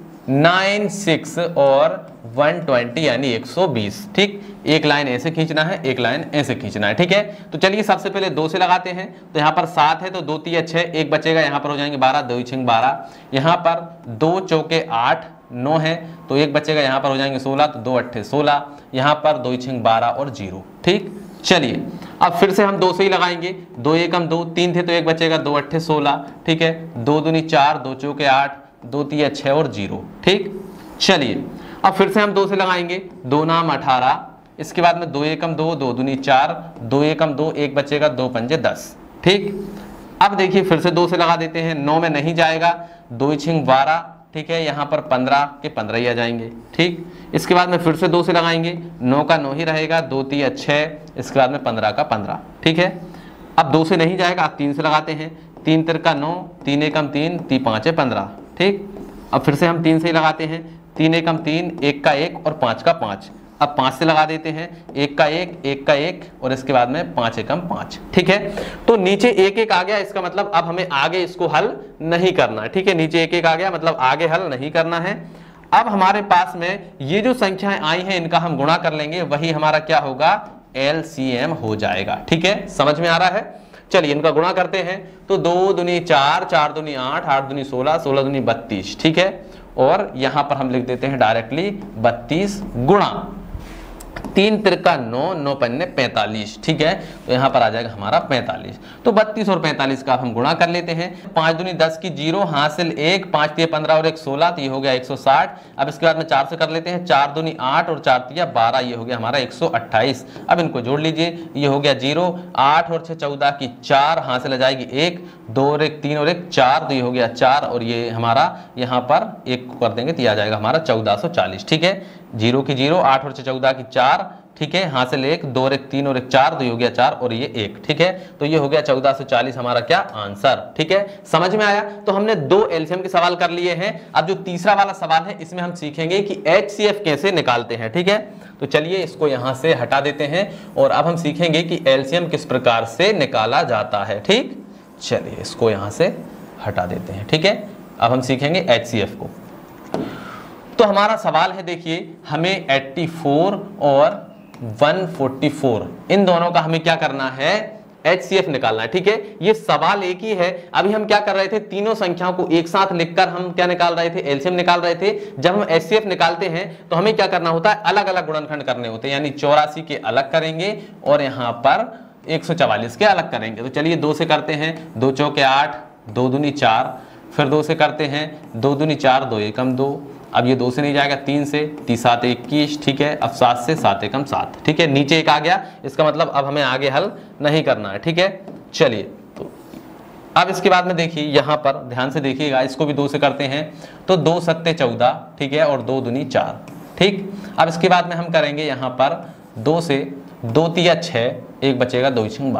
A: नाइन सिक्स और वन ट्वेंटी यानी एक सौ बीस। ठीक, एक लाइन ऐसे खींचना है, एक लाइन ऐसे खींचना है। ठीक है, तो चलिए सबसे पहले दो से लगाते हैं। तो यहाँ पर सात है तो दो तिया छः, एक बचेगा, यहाँ पर हो जाएंगे बारह, दो छिंग बारह। यहाँ पर दो चौके आठ, नौ है तो एक बचेगा, यहाँ पर हो जाएंगे सोलह, तो दो अट्ठे सोलह, यहाँ पर दो छिंग बारह और जीरो। ठीक, चलिए अब फिर से हम दो से ही लगाएंगे। दो एकम दो, तीन थे तो एक बचेगा, दो अट्ठे सोलह। ठीक है, दो दूनी चार, दो चौके आठ, दो तिया छः और जीरो। ठीक, चलिए अब फिर से हम दो से लगाएंगे। दो नाम अठारह, इसके बाद में दो एकम दो, दो दूनी चार, दो एकम दो, एक बचेगा, दो पंजे दस। ठीक, अब देखिए फिर से दो से लगा देते हैं। नौ में नहीं जाएगा, दो छिंग बारह। ठीक है, यहाँ पर पंद्रह के पंद्रह ही आ जाएंगे। ठीक, इसके बाद में फिर से दो से लगाएंगे। नौ का नौ ही रहेगा, दो तिया छः, इसके बाद में पंद्रह का पंद्रह। ठीक है, अब दो से नहीं जाएगा, अब तीन से लगाते हैं। तीन तिर का नौ, तीन एकम तीन, ती पाँच है पंद्रह। ठीक, अब फिर से हम तीन से ही लगाते हैं। तीन एकम तीन, एक का एक और पाँच का पाँच। अब पाँच से लगा देते हैं। एक का एक, एक का एक और इसके बाद में पाँच एकम पाँच। ठीक है, तो नीचे एक एक आ गया, इसका मतलब अब हमें आगे इसको हल नहीं करना है। ठीक है, नीचे एक एक आ गया मतलब आगे हल नहीं करना है। अब हमारे पास में ये जो संख्याएं आई हैं इनका हम गुणा कर लेंगे, वही हमारा क्या होगा, एलसीएम हो जाएगा। ठीक है, समझ में आ रहा है। चलिए इनका गुणा करते हैं। तो दो दूनी चार, चार दूनी आठ, आठ दूनी सोलह, सोलह दूनी बत्तीस। ठीक है, और यहां पर हम लिख देते हैं डायरेक्टली बत्तीस गुणा तीन तिरका नौ, नौ पन्ने पैंतालीस। ठीक है, तो यहाँ पर आ जाएगा हमारा पैंतालीस। तो बत्तीस और पैंतालीस का हम गुणा कर लेते हैं। पाँच दूनी दस की जीरो, हासिल एक, पाँच तिया पंद्रह और एक सोलह, तो ये हो गया एक सौ साठ। अब इसके बाद में चार से कर लेते हैं। चार दूनी आठ और चार तिया बारह, ये हो गया हमारा एक सौ अट्ठाईस। अब इनको जोड़ लीजिए, ये हो गया जीरो। आठ और छः चौदह की चार, हासिल आ जाएगी एक, दो और एक तीन और एक चार, तो ये हो गया चार और ये हमारा यहाँ पर एक कर देंगे तो ये आ जाएगा हमारा चौदह सौ चालीस। ठीक है, जीरो की जीरो, आठ और छः चौदह की चार। ठीक है, हासिल एक, दो और एक तीन और एक चार, तो ये हो गया चार और ये एक। ठीक है, तो ये हो गया चौदह सौ चालीस हमारा क्या आंसर। ठीक है, समझ में आया। तो हमने दो एलसीएम के सवाल कर लिए हैं। अब जो तीसरा वाला सवाल है इसमें हम सीखेंगे कि एचसीएफ कैसे निकालते हैं। ठीक है, तो चलिए इसको यहां से हटा देते हैं और अब हम सीखेंगे कि एलसीएम किस प्रकार से निकाला जाता है। ठीक, चलिए इसको यहां से हटा देते हैं। ठीक है, अब हम सीखेंगे एचसीएफ को। तो हमारा सवाल है, देखिए हमें चौरासी और एक सौ चौवालीस इन दोनों का हमें क्या करना है, एचसीएफ निकालना है। ठीक है, ये सवाल एक ही है। अभी हम क्या कर रहे थे, तीनों संख्याओं को एक साथ लिखकर हम क्या निकाल रहे थे, एलसीएम निकाल रहे थे। जब हम एचसीएफ निकालते हैं तो हमें क्या करना होता है, अलग अलग गुणनखंड करने होते हैं। यानी चौरासी के अलग करेंगे और यहाँ पर एक सौ चवालीस के अलग करेंगे। तो चलिए दो से करते हैं। दो चौके आठ, दो दूनी चार, फिर दो से करते हैं। दो दूनी चार, दो एकम दो। अब ये दो से नहीं जाएगा, तीन से, तीन सात इक्कीस। ठीक है, अब सात से, सात एकम सात। ठीक है, नीचे एक आ गया, इसका मतलब अब हमें आगे हल नहीं करना है। ठीक है, चलिए तो अब इसके बाद में देखिए यहाँ पर ध्यान से देखिएगा, इसको भी दो से करते हैं। तो दो सत्ते चौदह। ठीक है, और दो दूनी चार। ठीक, अब इसके बाद में हम करेंगे यहाँ पर दो से, दो तिया छः, एक बचेगा, दो छिंग बारह।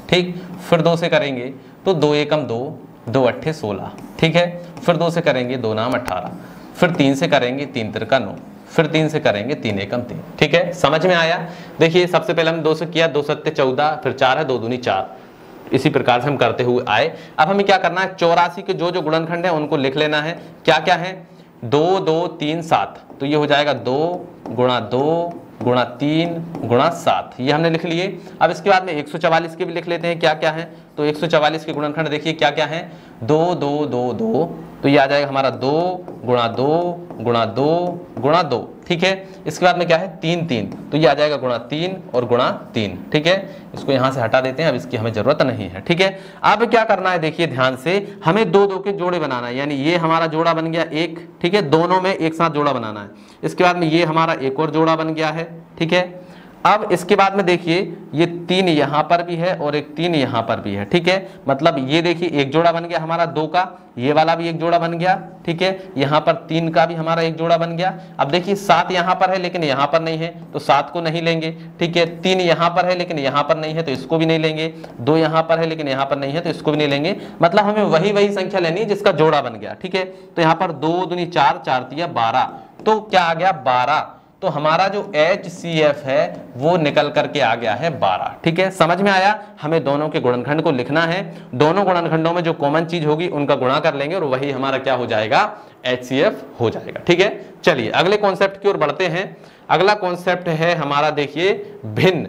A: ठीक। फिर दो से करेंगे तो दो एकम दो, दो अट्ठे सोलह, ठीक है। फिर दो से करेंगे दो नाम अठारह, फिर तीन से करेंगे तीन तिरका नौ, फिर तीन से करेंगे तीन एकम तीन, ठीक है। समझ में आया। देखिए सबसे पहले हमने दो से किया, दो सत्ते चौदह, फिर चार है, दो दूनी चार, इसी प्रकार से हम करते हुए आए। अब हमें क्या करना है, चौरासी के जो जो गुणनखंड है उनको लिख लेना है। क्या क्या है, दो दो तीन सात, तो ये हो जाएगा दो गुणा दो गुणा तीन गुणा सात, ये हमने लिख लिए। अब इसके बाद में एक सौ चवालीस के भी लिख लेते हैं क्या क्या है। तो एक सौ चवालीस के गुणनखंड देखिए क्या क्या है, दो दो दो दो, तो ये आ जाएगा हमारा दो गुणा दो गुणा दो गुणा दो, ठीक है। इसके बाद में क्या है, तीन तीन, तो ये आ जाएगा गुणा तीन और गुणा तीन, ठीक है। इसको यहाँ से हटा देते हैं, अब इसकी हमें जरूरत नहीं है, ठीक है। अब क्या करना है, देखिए ध्यान से, हमें दो दो के जोड़े बनाना है, यानी ये हमारा जोड़ा बन गया एक, ठीक है, दोनों में एक साथ जोड़ा बनाना है। इसके बाद में ये हमारा एक और जोड़ा बन गया है, ठीक है। अब इसके बाद में देखिए ये तीन यहाँ पर भी है और एक तीन यहाँ पर भी है, ठीक है। मतलब ये देखिए एक जोड़ा बन गया हमारा दो का, ये वाला भी एक जोड़ा बन गया, ठीक है। यहाँ पर तीन का भी हमारा एक जोड़ा बन गया। अब देखिए सात यहाँ पर है लेकिन यहाँ पर नहीं है, तो सात को नहीं लेंगे, ठीक है। तीन यहाँ पर है लेकिन यहाँ पर नहीं है, तो इसको भी नहीं लेंगे। दो यहाँ पर है लेकिन यहाँ पर नहीं है, तो इसको भी नहीं लेंगे। मतलब हमें वही वही संख्या लेनी है जिसका जोड़ा बन गया, ठीक है। तो यहाँ पर दो दूनी चार, चार तिया बारह, तो क्या आ गया बारह। तो हमारा जो एच सी एफ है वो निकल करके आ गया है बारह, ठीक है। समझ में आया। हमें दोनों के गुणनखंड को लिखना है, दोनों गुणनखंडों में जो कॉमन चीज होगी उनका गुणा कर लेंगे और वही हमारा क्या हो जाएगा, एच सी एफ हो जाएगा, ठीक है। चलिए अगले कॉन्सेप्ट की ओर बढ़ते हैं। अगला कॉन्सेप्ट है हमारा, देखिए भिन्न।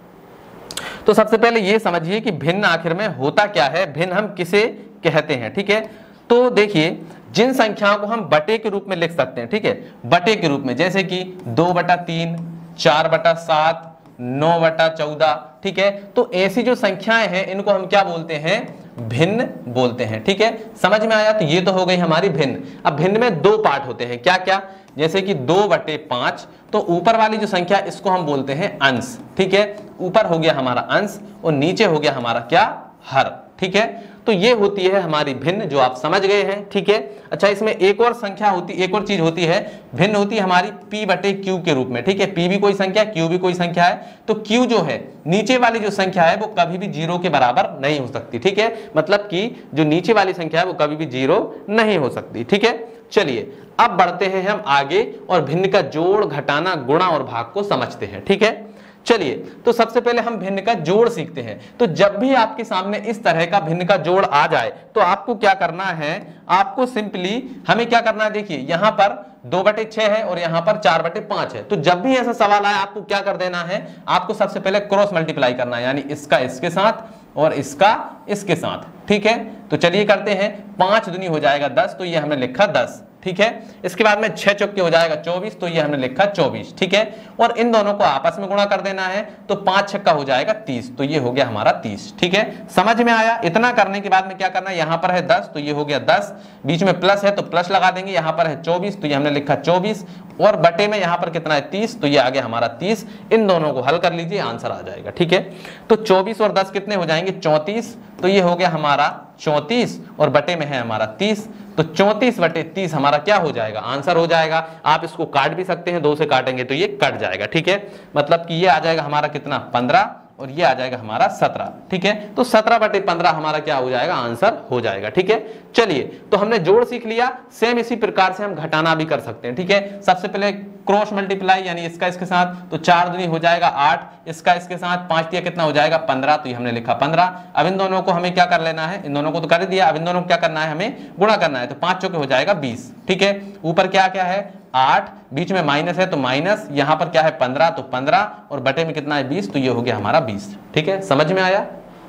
A: तो सबसे पहले ये समझिए कि भिन्न आखिर में होता क्या है, भिन्न हम किसे कहते हैं, ठीक है। तो देखिए जिन संख्याओं को हम बटे के रूप में लिख सकते हैं, ठीक है, बटे के रूप में, जैसे कि दो बटा तीन, चार बटा सात, नौ बटा चौदह, ठीक है। तो ऐसी जो संख्याएं हैं इनको हम क्या बोलते हैं, भिन्न बोलते हैं, ठीक है। समझ में आया। तो ये तो हो गई हमारी भिन्न। अब भिन्न में दो पार्ट होते हैं, क्या क्या, जैसे कि दो बटे पांच, तो ऊपर वाली जो संख्या इसको हम बोलते हैं अंश, ठीक है। ऊपर हो गया हमारा अंश और नीचे हो गया हमारा क्या, हर, ठीक है। तो ये होती है हमारी भिन्न, जो आप समझ गए हैं, ठीक है। अच्छा इसमें एक और संख्या होती, एक और चीज होती है, भिन्न होती है हमारी p बटे q के रूप में, ठीक है। p भी कोई संख्या, q भी कोई संख्या है। तो q जो है, नीचे वाली जो संख्या है वो कभी भी जीरो के बराबर नहीं हो सकती, ठीक है। मतलब कि जो नीचे वाली संख्या है वो कभी भी जीरो नहीं हो सकती, ठीक है। चलिए अब बढ़ते हैं हम आगे और भिन्न का जोड़, घटाना, गुणा और भाग को समझते हैं, ठीक है। चलिए तो सबसे पहले हम भिन्न का जोड़ सीखते हैं। तो जब भी आपके सामने इस तरह का भिन्न का जोड़ आ जाए तो आपको क्या करना है, आपको सिंपली हमें क्या करना है, देखिए यहां पर दो बटे छह है और यहां पर चार बटे पांच है। तो जब भी ऐसा सवाल आए आपको क्या कर देना है, आपको सबसे पहले क्रॉस मल्टीप्लाई करना है, यानी इसका इसके साथ और इसका इसके साथ, ठीक है। तो चलिए करते हैं, पांच दुनी हो जाएगा दस, तो ये हमने लिखा दस, ठीक है। इसके बाद में छह चौके हो जाएगा चौबीस, तो ये हमने लिखा चौबीस, ठीक है। और इन दोनों को आपस में गुणा कर देना है, तो पांच छक्का हो जाएगा तीस, तो ये हो गया हमारा तीस, ठीक है। समझ में आया। इतना करने के बाद में क्या करना है, यहाँ पर है दस, तो ये हो गया दस, बीच में प्लस है तो प्लस लगा देंगे, यहाँ पर है चौबीस, तो ये हमने लिखा चौबीस, और बटे में यहाँ पर कितना है तीस, तो ये आ गया हमारा तीस। इन दोनों को हल कर लीजिए, आंसर आ जाएगा, ठीक है। तो चौबीस और दस कितने हो जाएंगे, चौंतीस, तो ये हो गया हमारा चौंतीस और बटे में है हमारा तीस, तो चौंतीस बटे तीस हमारा क्या हो जाएगा, आंसर हो जाएगा। आप इसको काट भी सकते हैं, दो से काटेंगे तो ये कट जाएगा, ठीक है। मतलब कि ये आ जाएगा हमारा कितना, पंद्रह, और ये आ जाएगा हमारा सत्रह, ठीक है। तो सत्रह बटे पंद्रह हमारा क्या हो जाएगा, आंसर हो जाएगा, ठीक है। चलिए तो हमने जोड़ सीख लिया, सेम इसी प्रकार से हम घटाना भी कर सकते हैं, ठीक है। सबसे पहले क्रॉस मल्टीप्लाई, यानी इसका इसके साथ, तो चार दुनी हो जाएगा आठ, इसका इसके साथ, पांच दिया कितना हो जाएगा पंद्रह, तो ये हमने लिखा पंद्रह। अब इन दोनों को हमें क्या कर लेना है, इन दोनों को तो कर दिया, अब इन दोनों को क्या करना है, हमें गुणा करना है, तो पांच चौके हो जाएगा बीस, ठीक है। ऊपर क्या क्या है आठ, बीच में माइनस है तो माइनस, यहां पर क्या है पंद्रह, तो पंद्रह, और बटे में कितना है बीस, तो ये हो गया हमारा बीस, ठीक है। समझ में आया।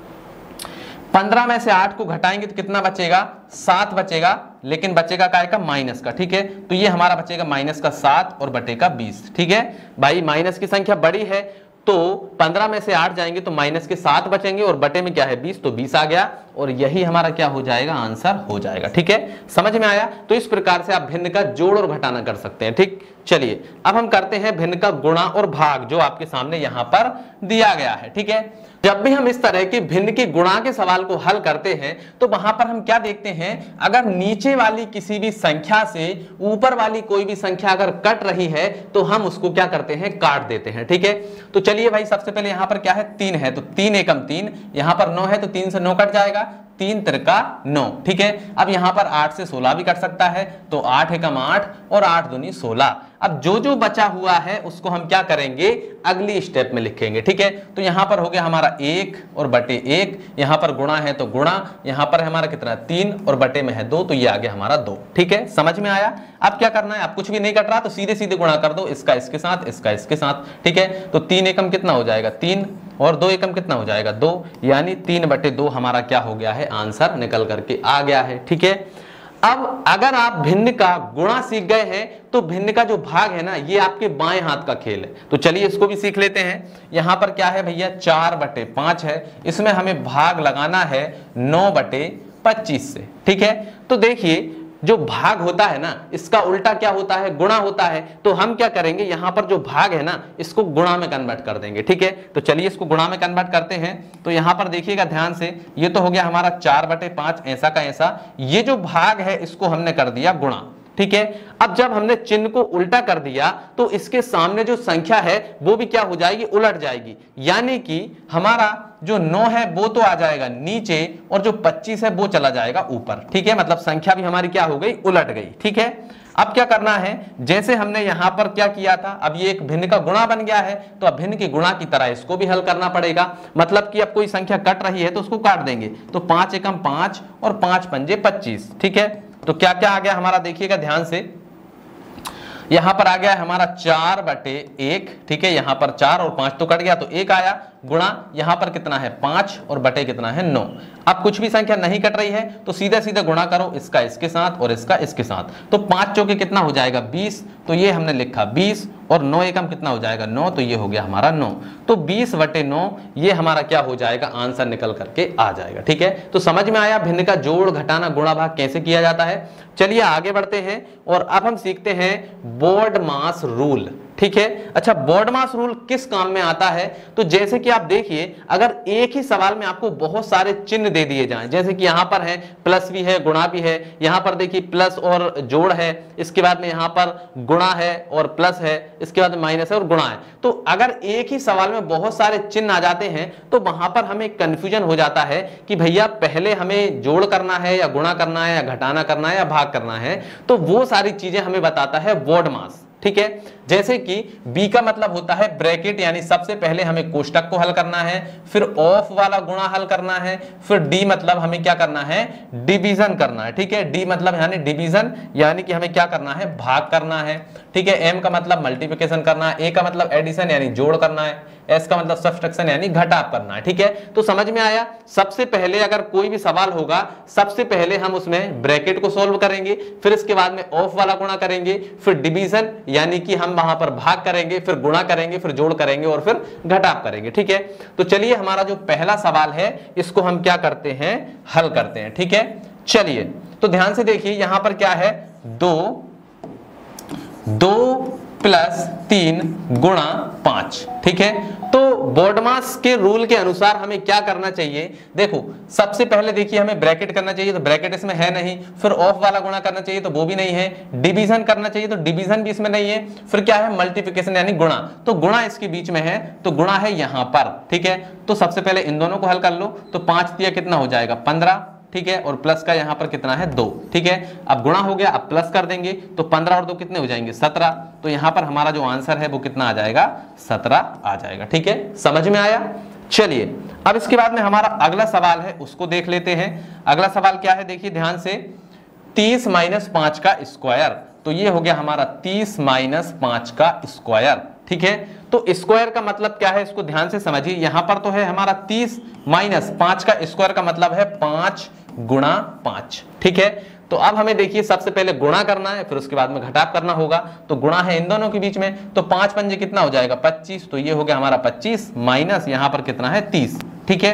A: पंद्रह में से आठ को घटाएंगे तो कितना बचेगा, सात बचेगा, लेकिन बचेगा काय का, माइनस का, ठीक है। तो ये हमारा बचेगा माइनस का सात और बटे का बीस, ठीक है। भाई माइनस की संख्या बड़ी है तो पंद्रह में से आठ जाएंगे तो माइनस के सात बचेंगे और बटे में क्या है बीस, तो बीस आ गया, और यही हमारा क्या हो जाएगा, आंसर हो जाएगा, ठीक है। समझ में आया। तो इस प्रकार से आप भिन्न का जोड़ और घटाना कर सकते हैं, ठीक। चलिए अब हम करते हैं भिन्न का गुणा और भाग, जो आपके सामने यहां पर दिया गया है। ठीक है, जब भी हम इस तरह के भिन्न के गुणा के सवाल को हल करते हैं तो वहां पर हम क्या देखते हैं, अगर नीचे वाली किसी भी संख्या से ऊपर वाली कोई भी संख्या अगर कट रही है तो हम उसको क्या करते हैं, काट देते हैं। ठीक है, तो चलिए भाई सबसे पहले यहां पर क्या है, तीन है तो तीन एकम तीन, यहां पर नौ है तो तीन से नौ कट जाएगा, तीन तिरका नौ। ठीक है, अब यहां पर आठ से सोलह भी कट सकता है तो आठ एकम आठ और आठ दूनी सोलह। अब जो जो बचा हुआ है उसको हम क्या करेंगे, अगली स्टेप में लिखेंगे। ठीक है, तो यहां पर हो गया हमारा एक और बटे एक, यहां पर गुणा है तो गुणा, यहां पर हमारा कितना तीन और बटे में है दो, तो ये आ गया हमारा दो। ठीक है, समझ में आया। अब क्या करना है, अब कुछ भी नहीं कट रहा तो सीधे सीधे गुणा कर दो, इसका इसके साथ, इसका इसके साथ। ठीक है, तो तीन एकम कितना हो जाएगा, तीन, और दो एकम कितना हो जाएगा, दो, यानी तीन बटे दो हमारा क्या हो गया है, आंसर निकल करके आ गया है। ठीक है, अब अगर आप भिन्न का गुणा सीख गए हैं तो भिन्न का जो भाग है ना, ये आपके बाएं हाथ का खेल है। तो चलिए इसको भी सीख लेते हैं। यहां पर क्या है भैया, चार बटे पांच है, इसमें हमें भाग लगाना है नौ बटे पच्चीस से। ठीक है, तो देखिए जो भाग होता है ना, इसका उल्टा क्या होता है, गुणा होता है। तो हम क्या करेंगे, यहां पर जो भाग है ना इसको गुणा में कन्वर्ट कर देंगे। ठीक है, तो चलिए इसको गुणा में कन्वर्ट करते हैं। तो यहां पर देखिएगा ध्यान से, ये तो हो गया हमारा चार बटे पांच, ऐसा का ऐसा, ये जो भाग है इसको हमने कर दिया गुणा। ठीक है, अब जब हमने चिन्ह को उल्टा कर दिया तो इसके सामने जो संख्या है वो भी क्या हो जाएगी, उलट जाएगी, यानी कि हमारा जो नौ है वो तो आ जाएगा नीचे और जो पच्चीस है वो चला जाएगा ऊपर। ठीक है, मतलब संख्या भी हमारी क्या हो गई, उलट गई। ठीक है, अब क्या करना है, जैसे हमने यहां पर क्या किया था, अब ये एक भिन्न का गुणा बन गया है तो अब भिन्न के गुणा की तरह इसको भी हल करना पड़ेगा। मतलब कि अब कोई संख्या कट रही है तो उसको काट देंगे, तो पांच एकम पांच और पांच पंजे पच्चीस। ठीक है, तो क्या क्या आ गया हमारा, देखिएगा ध्यान से, यहां पर आ गया है हमारा चार बटे एक। ठीक है, यहां पर चार और पांच तो कट गया तो एक आया, गुणा यहां पर कितना है पांच और बटे कितना है नौ। अब कुछ भी संख्या नहीं कट रही है तो सीधे सीधे गुणा करो, इसका इसके साथ और इसका इसके साथ, तो पांच चौके कितना हो जाएगा बीस, तो ये हमने लिखा बीस, और नौ एकम कितना हो जाएगा नौ, तो ये हो गया हमारा नौ। तो बीस बटे नौ ये हमारा क्या हो जाएगा, आंसर निकल करके आ जाएगा। ठीक है, तो समझ में आया भिन्न का जोड़ घटाना गुणा भाग कैसे किया जाता है। चलिए आगे बढ़ते हैं और अब हम सीखते हैं बोर्डमास रूल। ठीक है, अच्छा बोर्डमास रूल किस काम में आता है, तो जैसे कि आप देखिए अगर एक ही सवाल में आपको बहुत सारे चिन्ह दे दिए जाएं, जैसे कि यहां पर है प्लस भी है गुणा भी है, यहां पर देखिए प्लस और जोड़ है, इसके बाद में यहां पर गुणा है और प्लस है, इसके बाद माइनस है और गुणा है, तो अगर एक ही सवाल में बहुत सारे चिन्ह आ जाते हैं तो वहां पर हमें कंफ्यूजन हो जाता है कि भैया पहले हमें जोड़ करना है या गुणा करना है या घटाना करना है या भाग करना है, तो वो सारी चीजें हमें बताता है बोर्डमास। ठीक है, जैसे कि बी का मतलब होता है ब्रैकेट, यानी सबसे पहले हमें कोष्टक को हल करना है, फिर ऑफ वाला गुणा हल करना है, फिर डी मतलब हमें क्या करना है, डिवीजन करना है। ठीक है, डी मतलब यानी डिवीजन, यानी कि हमें क्या करना है, भाग करना है। ठीक है, एम का मतलब मल्टीप्लिकेशन करना है, ए का मतलब एडिशन यानी जोड़ करना है, एस का मतलब सब्सट्रैक्शन यानी घटाव करना है। ठीक है, तो समझ में आया। सबसे पहले अगर कोई भी सवाल होगा सबसे पहले हम उसमें ब्रैकेट को सॉल्व करेंगे, फिर इसके बाद में ऑफ वाला गुणा करेंगे, फिर डिवीजन यानी कि हम वहां पर भाग करेंगे, फिर गुणा करेंगे, फिर जोड़ करेंगे और फिर घटाव करेंगे। ठीक है, तो चलिए हमारा जो पहला सवाल है इसको हम क्या करते हैं, हल करते हैं। ठीक है, चलिए तो ध्यान से देखिए यहां पर क्या है, दो दो प्लस तीन गुणा पांच। ठीक है, तो बोर्डमास के रूल के अनुसार हमें क्या करना चाहिए, देखो सबसे पहले देखिए हमें ब्रैकेट करना चाहिए तो ब्रैकेट इसमें है नहीं, फिर ऑफ वाला गुणा करना चाहिए तो वो भी नहीं है, डिवीजन करना चाहिए तो डिवीजन भी इसमें नहीं है, फिर क्या है मल्टीप्लिकेशन यानी गुणा, तो गुणा इसके बीच में है तो गुणा है यहां पर। ठीक है, तो सबसे पहले इन दोनों को हल कर लो, तो पांच दिया कितना हो जाएगा पंद्रह। ठीक है, और प्लस का यहां पर कितना है दो। ठीक है, अब गुणा हो गया, अब प्लस कर देंगे तो पंद्रह और दो कितने हो जाएंगे सत्रह, तो यहां पर हमारा जो आंसर है वो कितना आ जाएगा, सत्रह आ जाएगा। ठीक है, समझ में आया। चलिए अब इसके बाद में हमारा अगला सवाल है उसको देख लेते हैं। अगला सवाल क्या है, देखिए ध्यान से, तीस माइनस पांच का स्क्वायर, तो ये हो गया हमारा तीस माइनस पांच का स्क्वायर। ठीक है, तो स्क्वायर का मतलब क्या है इसको ध्यान से समझिए, यहां पर तो है हमारा तीस माइनस पांच का स्क्वायर का मतलब है पांच गुणा पांच। ठीक है, तो अब हमें देखिए सबसे पहले गुणा करना है, फिर उसके बाद में घटाव करना होगा, तो गुणा है इन दोनों के बीच में, तो पांच पंजे कितना हो जाएगा पच्चीस, तो ये हो गया हमारा पच्चीस माइनस यहां पर कितना है तीस। ठीक है,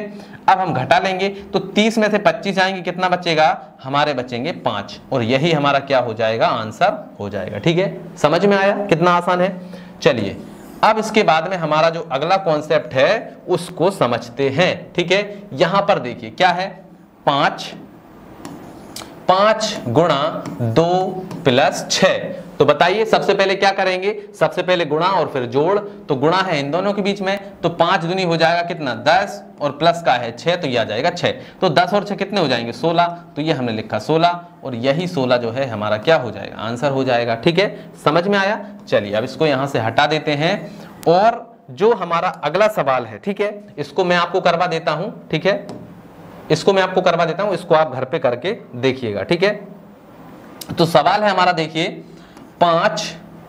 A: अब हम घटा लेंगे तो तीस में से पच्चीस आएंगे, कितना बचेगा, हमारे बचेंगे पांच, और यही हमारा क्या हो जाएगा, आंसर हो जाएगा। ठीक है, समझ में आया कितना आसान है। चलिए अब इसके बाद में हमारा जो अगला कॉन्सेप्ट है उसको समझते हैं। ठीक है, यहां पर देखिए क्या है, पांच पांच गुणा दो प्लस छह। तो बताइए सबसे पहले क्या करेंगे, सबसे पहले गुणा और फिर जोड़। तो गुणा है इन दोनों के बीच में, तो पांच दुनी हो जाएगा कितना, दस, और प्लस का है छह, तो ये आ जाएगा छह। तो दस और छह कितने हो जाएंगे, सोलह। तो ये हमने लिखा सोलह, और यही सोलह जो है हमारा क्या हो जाएगा, आंसर हो जाएगा। ठीक है, समझ में आया। चलिए अब इसको यहां से हटा देते हैं, और जो हमारा अगला सवाल है, ठीक है, इसको मैं आपको करवा देता हूं। ठीक है, इसको मैं आपको करवा देता हूं, इसको आप घर पे करके देखिएगा। ठीक है, तो सवाल है हमारा, देखिए पांच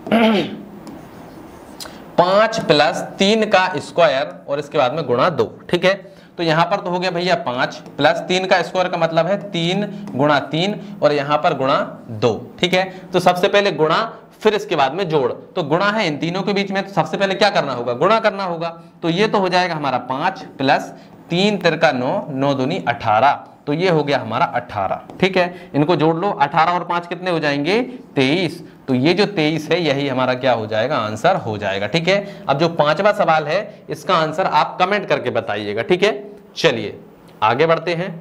A: पांच प्लस तीन का स्क्वायर और इसके बाद में गुणा दो। ठीक है, तो यहां पर तो हो गया भैया पांच प्लस तीन का स्क्वायर का मतलब है तीन गुणा तीन, और यहां पर गुणा दो। ठीक है, तो सबसे पहले गुणा, फिर इसके बाद में जोड़। तो गुणा है इन तीनों के बीच में, तो सबसे पहले क्या करना होगा, गुणा करना होगा। तो ये तो हो जाएगा हमारा पांच प्लस तीन तिरका नौ, नौ दूनी अठारह, तो ये हो गया हमारा अठारह। ठीक है, इनको जोड़ लो, अठारह और पांच कितने हो जाएंगे, तेईस। तो ये जो तेईस है यही हमारा क्या हो जाएगा, आंसर हो जाएगा। ठीक है, अब जो पांचवा सवाल है इसका आंसर आप कमेंट करके बताइएगा। ठीक है, चलिए आगे बढ़ते हैं।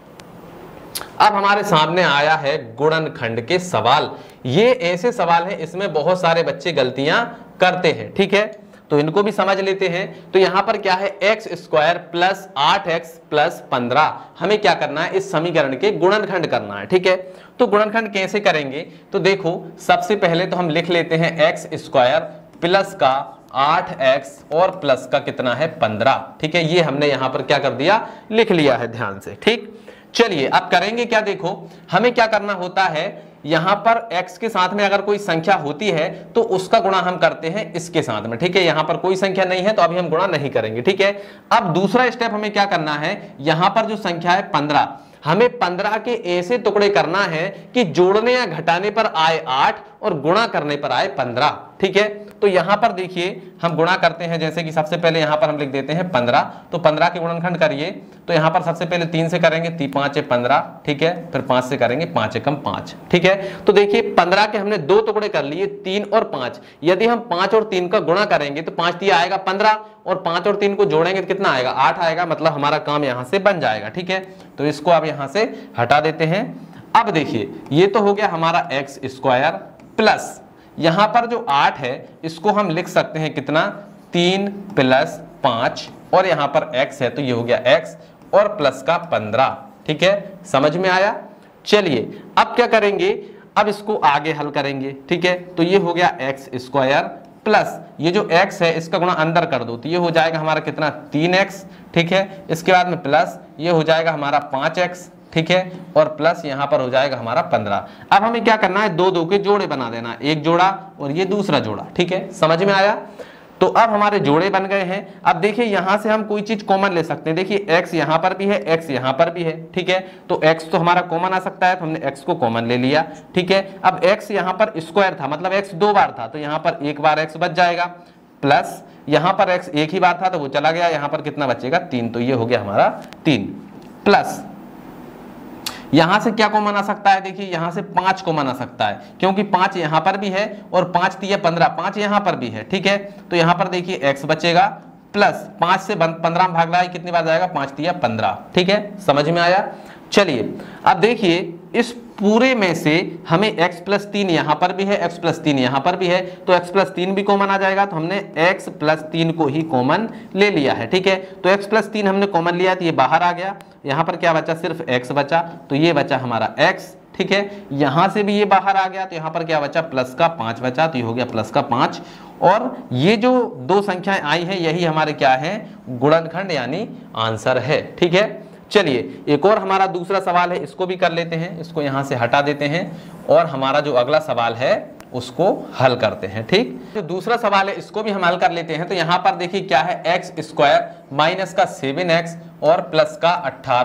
A: अब हमारे सामने आया है गुणनखंड के सवाल। ये ऐसे सवाल है, इसमें बहुत सारे बच्चे गलतियां करते हैं। ठीक है, तो इनको भी समझ लेते हैं। तो यहां पर क्या है, एक्स स्क्वायर प्लस आठ एक्स प्लस पंद्रह, हमें क्या करना है, इस समीकरण के गुणनखंड करना है। ठीक है, तो गुणनखंड कैसे करेंगे, तो देखो सबसे पहले तो हम लिख लेते हैं एक्स स्क्वायर प्लस का आठ एक्स और प्लस का कितना है, पंद्रह। ठीक है, ये हमने यहां पर क्या कर दिया, लिख लिया है ध्यान से। ठीक, चलिए अब करेंगे क्या, देखो हमें क्या करना होता है, यहां पर x के साथ में अगर कोई संख्या होती है तो उसका गुणा हम करते हैं इसके साथ में। ठीक है, यहां पर कोई संख्या नहीं है तो अभी हम गुणा नहीं करेंगे। ठीक है, अब दूसरा स्टेप हमें क्या करना है, यहां पर जो संख्या है पंद्रह, हमें पंद्रह के ऐसे टुकड़े करना है कि जोड़ने या घटाने पर आए आठ और गुणा करने पर आए पंद्रह। ठीक है, तो यहां पर देखिए हम गुणा करते हैं, जैसे कि सबसे पहले यहां पर हम लिख देते हैं पंद्रह। तो पंद्रह के गुणनखंड करिए, तो यहां पर सबसे पहले तीन से करेंगे, ती पांच है पंद्रह। ठीक है, फिर पांच से करेंगे, पांच एकम पांच। ठीक है, तो देखिए पंद्रह के हमने दो टुकड़े कर लिए, तीन और पांच। यदि हम पांच और तीन का गुणा करेंगे तो पांच दिया आएगा पंद्रह, और पांच और तीन को जोड़ेंगे तो कितना आएगा, आठ आएगा। मतलब हमारा काम यहां से बन जाएगा। ठीक है, तो इसको आप यहां से हटा देते हैं। अब देखिए ये तो हो गया हमारा एक्स स्क्वायर प्लस यहां पर जो आठ है इसको हम लिख सकते हैं कितना, तीन प्लस पांच, और यहां पर x है तो ये हो गया x और प्लस का पंद्रह। ठीक है, समझ में आया। चलिए अब क्या करेंगे, अब इसको आगे हल करेंगे। ठीक है, तो ये हो गया एक्स स्क्वायर प्लस ये जो x है इसका गुणा अंदर कर दो, तो ये हो जाएगा हमारा कितना, तीन एक्स। ठीक है, इसके बाद में प्लस ये हो जाएगा हमारा पांच एक्स। ठीक है, और प्लस यहां पर हो जाएगा हमारा पंद्रह। अब हमें क्या करना है, दो दो के जोड़े बना देना, एक जोड़ा और ये दूसरा जोड़ा। ठीक है, समझ में आया। तो अब हमारे जोड़े बन गए हैं। अब देखिए यहां से हम कोई चीज कॉमन ले सकते हैं। देखिए x यहां पर भी है, x यहां पर भी है। ठीक है, तो x तो हमारा कॉमन आ सकता है, तो हमने x को कॉमन ले लिया। ठीक है, अब x यहां पर स्क्वायर था, मतलब x दो बार था, तो यहां पर एक बार x बच जाएगा, प्लस यहां पर x एक ही बार था तो वो चला गया, यहां पर कितना बचेगा, तीन। तो ये हो गया हमारा तीन, प्लस यहां से क्या कॉमन आ सकता है, देखिए यहां से पांच कॉमन आ सकता है, क्योंकि पांच यहां पर भी है और पांच तीय पंद्रह, पांच यहां पर भी है। ठीक है, तो यहां पर देखिए x बचेगा, प्लस पांच से पंद्रह में भाग रहा है, कितनी बार जाएगा, पांच तीय पंद्रह। ठीक है, समझ में आया। चलिए अब देखिए इस पूरे में से हमें x प्लस तीन यहां पर भी है, x प्लस तीन यहां पर भी है, तो x प्लस तीन भी कॉमन आ जाएगा, तो हमने x प्लस तीन को ही कॉमन ले लिया है। ठीक है, तो x प्लस तीन हमने कॉमन लिया तो ये बाहर आ गया, यहां पर क्या बचा, सिर्फ x बचा, तो ये बचा हमारा x। ठीक है, यहां से भी ये बाहर आ गया, तो यहां पर क्या बचा, प्लस का पांच बचा, तो ये हो गया प्लस का पांच। और ये जो दो संख्याएं आई हैं यही हमारे क्या है, गुणनखंड यानी आंसर है। ठीक है, चलिए एक और हमारा दूसरा सवाल है, इसको भी कर लेते हैं, इसको यहां से हटा देते हैं और हमारा जो अगला सवाल है उसको हल करते हैं। ठीक, जो दूसरा सवाल है इसको भी हम हल कर लेते हैं। तो यहां पर देखिए क्या है, एक्स स्क्वायर माइनस का सेवन एक्स और प्लस का अट्ठारह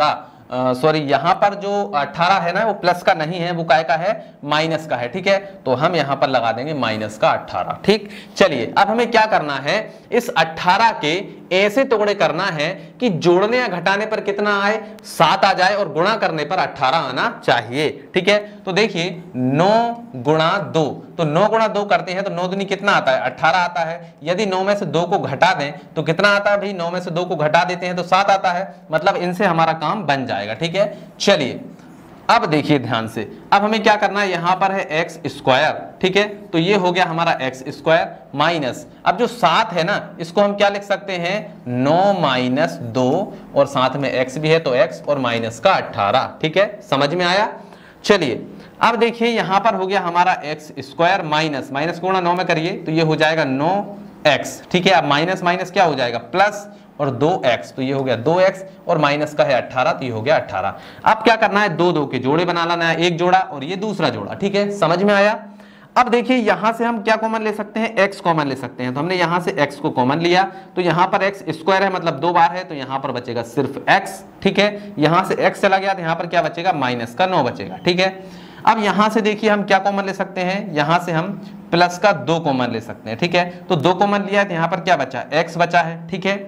A: सॉरी यहाँ पर जो अठारह है ना वो प्लस का नहीं है, वो काय का है, माइनस का है। ठीक है, तो हम यहाँ पर लगा देंगे माइनस का अठारह। ठीक, चलिए अब हमें क्या करना है, इस अठारह के ऐसे टुकड़े करना है कि जोड़ने या घटाने पर कितना आए, सात आ जाए और गुणा करने पर अठारह आना चाहिए। ठीक है, तो देखिए नौ गुणा दो, तो नौ गुणा दो करते हैं तो नौ दूनी कितना आता है, अठारह आता है। यदि नौ में से दो को घटा दें तो कितना आता है भाई, नौ में से दो को घटा देते हैं तो सात आता है, मतलब इनसे हमारा काम बन जाएगा। ठीक है, चलिए अब देखिए ध्यान से, अब हमें क्या करना है, यहां पर है एक्स स्क्वायर। ठीक है, तो ये हो गया हमारा एक्स स्क्वायर माइनस, अब जो सात है ना इसको हम क्या लिख सकते हैं, नौ माइनस दो, और साथ में एक्स भी है तो एक्स, और माइनस का अठारह। ठीक है, समझ में आया। चलिए अब देखिए यहां पर हो गया हमारा एक्स स्क्वायर माइनस, माइनस को गुणा नौ में करिए तो ये हो जाएगा नौ एक्स। ठीक है, अब माइनस माइनस क्या हो जाएगा, प्लस, और दो एक्स, तो ये हो गया दो एक्स, और माइनस का है अठारह, तो ये हो गया अठारह। अब क्या करना है, दो दो के जोड़े बना लाना है, एक जोड़ा और ये दूसरा जोड़ा। ठीक है, समझ में आया। अब देखिए यहां से हम क्या कॉमन ले सकते हैं, x कॉमन ले सकते हैं, तो हमने यहां से x को कॉमन लिया, तो यहां पर x स्क्वायर है मतलब दो बार है, तो यहां पर बचेगा सिर्फ x। ठीक है, यहां से x चला गया तो यहां पर क्या बचेगा, माइनस का नौ बचेगा। ठीक है, अब यहां से देखिए हम क्या कॉमन ले सकते हैं, यहां से हम प्लस का दो कॉमन ले सकते हैं। ठीक है, तो दो कॉमन लिया है तो यहां पर क्या बचा, x बचा है। ठीक है,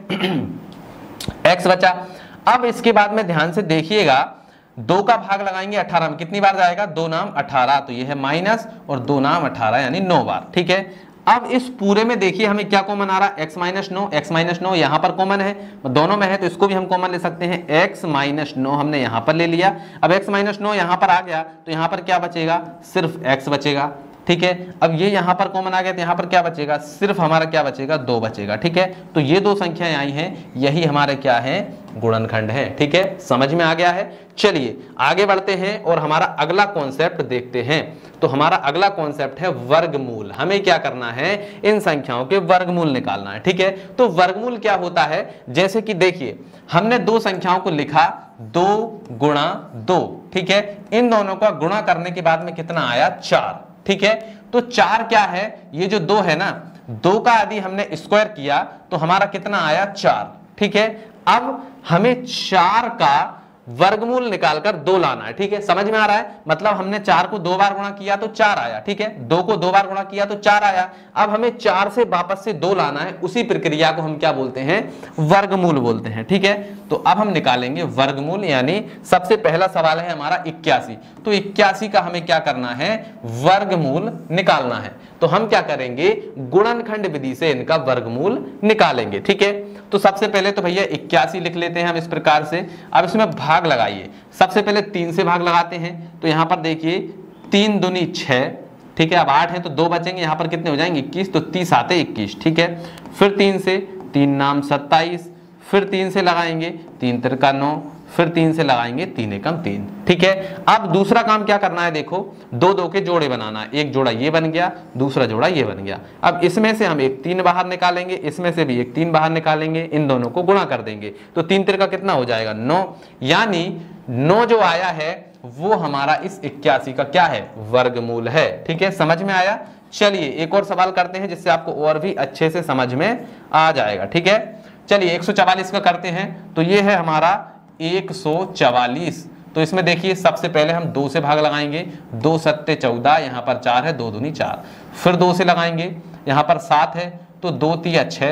A: x बचा। अब इसके बाद में ध्यान से देखिएगा, दो का भाग लगाएंगे अठारह में, कितनी बार जाएगा, दो नाम अठारह, तो ये है माइनस, और दो नाम अठारह यानी नौ बार। ठीक है, अब इस पूरे में देखिए हमें क्या कॉमन आ रहा है, x माइनस नौ, x माइनस नौ यहाँ पर कॉमन है, दोनों में है तो इसको भी हम कॉमन ले सकते हैं, x माइनस नौ हमने यहाँ पर ले लिया। अब x माइनस नौ यहाँ पर आ गया तो यहाँ पर क्या बचेगा, सिर्फ x बचेगा। ठीक है, अब ये यहाँ पर कॉमन आ गया तो यहाँ पर क्या बचेगा, सिर्फ हमारा क्या बचेगा, दो बचेगा। ठीक है, तो ये दो संख्याएं आई हैं, यही हमारे क्या है, गुणनखंड है। ठीक है, समझ में आ गया है। चलिए आगे बढ़ते हैं और हमारा अगला कॉन्सेप्ट देखते हैं। तो हमारा अगला कॉन्सेप्ट है वर्गमूल। हमें क्या करना है, इन संख्याओं के वर्गमूल निकालना है। ठीक है, तो वर्गमूल क्या होता है, जैसे कि देखिए हमने दो संख्याओं को लिखा, दो गुणा दो। ठीक है, इन दोनों का गुणा करने के बाद में कितना आया, चार। ठीक है, तो चार क्या है, ये जो दो है ना, दो का यदि हमने स्क्वायर किया तो हमारा कितना आया, चार। ठीक है, अब हमें चार का वर्गमूल निकालकर दो लाना है। ठीक है, समझ में आ रहा है, मतलब हमने चार को दो बार गुणा किया तो चार आया। ठीक है, दो को दो बार गुणा किया तो चार आया। अब हमें चार से वापस से दो लाना है, उसी प्रक्रिया को हम क्या बोलते हैं, वर्गमूल बोलते हैं। ठीक है, तो अब हम निकालेंगे वर्गमूल, यानी सबसे पहला सवाल है हमारा इक्यासी, तो इक्यासी का हमें क्या करना है, वर्गमूल निकालना है। तो हम क्या करेंगे, गुणनखंड विधि से इनका वर्गमूल निकालेंगे। ठीक है, तो सबसे पहले तो भैया इक्यासी लिख लेते हैं हम इस प्रकार से। अब इसमें भाग लगाइए, सबसे पहले तीन से भाग लगाते हैं, तो यहां पर देखिए तीन दूनी छह। ठीक है, अब आठ है तो दो बचेंगे, यहां पर कितने हो जाएंगे, इक्कीस, तो तीस आते इक्कीस। ठीक है, फिर तीन से, तीन नाम सत्ताईस, फिर तीन से लगाएंगे, तीन तिरका नौ, फिर तीन से लगाएंगे, तीन एकम तीन। ठीक है, अब दूसरा काम क्या करना है, देखो दो दो के जोड़े बनाना है, एक जोड़ा ये बन गया, दूसरा जोड़ा ये बन गया। अब इसमें से हम एक तीन बाहर निकालेंगे, इसमें से भी एक तीन बाहर निकालेंगे, इन दोनों को गुणा कर देंगे, तो तीन तिरका कितना हो जाएगा, नौ, यानी नौ जो आया है वो हमारा इस इक्यासी का क्या है, वर्गमूल है। ठीक है, समझ में आया। चलिए एक और सवाल करते हैं जिससे आपको और भी अच्छे से समझ में आ जाएगा। ठीक है, चलिए एक सौ चवालीस का करते हैं, तो ये है हमारा एक सौ चवालीस। तो इसमें देखिए सबसे पहले हम दो से भाग लगाएंगे, दो सत्ते चौदह, यहाँ पर चार है, दो दूनी चार, फिर दो से लगाएंगे, यहाँ पर सात है तो दो तिया छः।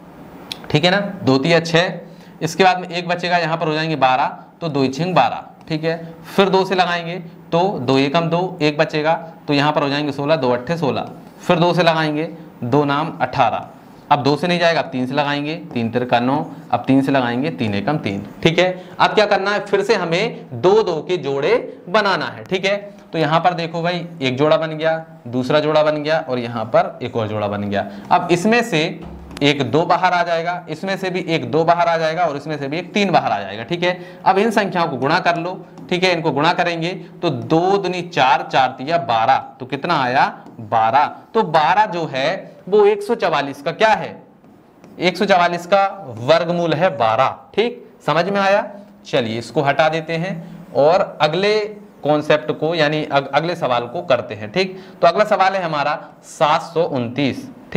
A: ठीक है ना, दो तिया छः, इसके बाद में एक बचेगा, यहाँ पर हो जाएंगे बारह, तो दो छिंग बारह। ठीक है, फिर दो से लगाएंगे तो दो एकम दो, एक बचेगा, तो यहाँ पर हो जाएंगे सोलह, दो अट्ठे सोलह, फिर दो से लगाएंगे, दो नाम अठारह, अब दो से नहीं जाएगा, अब तीन से लगाएंगे, तीन तिरका नौ, अब तीन से लगाएंगे, तीन एकम तीन। ठीक है, अब क्या करना है, फिर से हमें दो दो के जोड़े बनाना है। ठीक है, तो यहाँ पर देखो भाई एक जोड़ा बन गया, दूसरा जोड़ा बन गया, और यहाँ पर एक और जोड़ा बन गया। अब इसमें से एक दो बाहर आ जाएगा, इसमें से भी एक दो बाहर आ जाएगा, और इसमें से भी एक तीन बाहर आ जाएगा। ठीक है, अब इन संख्याओं को गुणा कर लो। ठीक है, इनको गुणा करेंगे तो दो दुनी चार, चार तिया बारह, तो कितना आया, बारह। तो बारह जो है वो एक सौ चवालीस का क्या है, एक सौ चवालीस का वर्गमूल है बारह। ठीक, समझ में आया। चलिए इसको हटा देते हैं और अगले कॉन्सेप्ट को यानी अग, अगले सवाल को करते हैं। ठीक, तो अगला सवाल है हमारा सात सौ उनतीस। ठीक,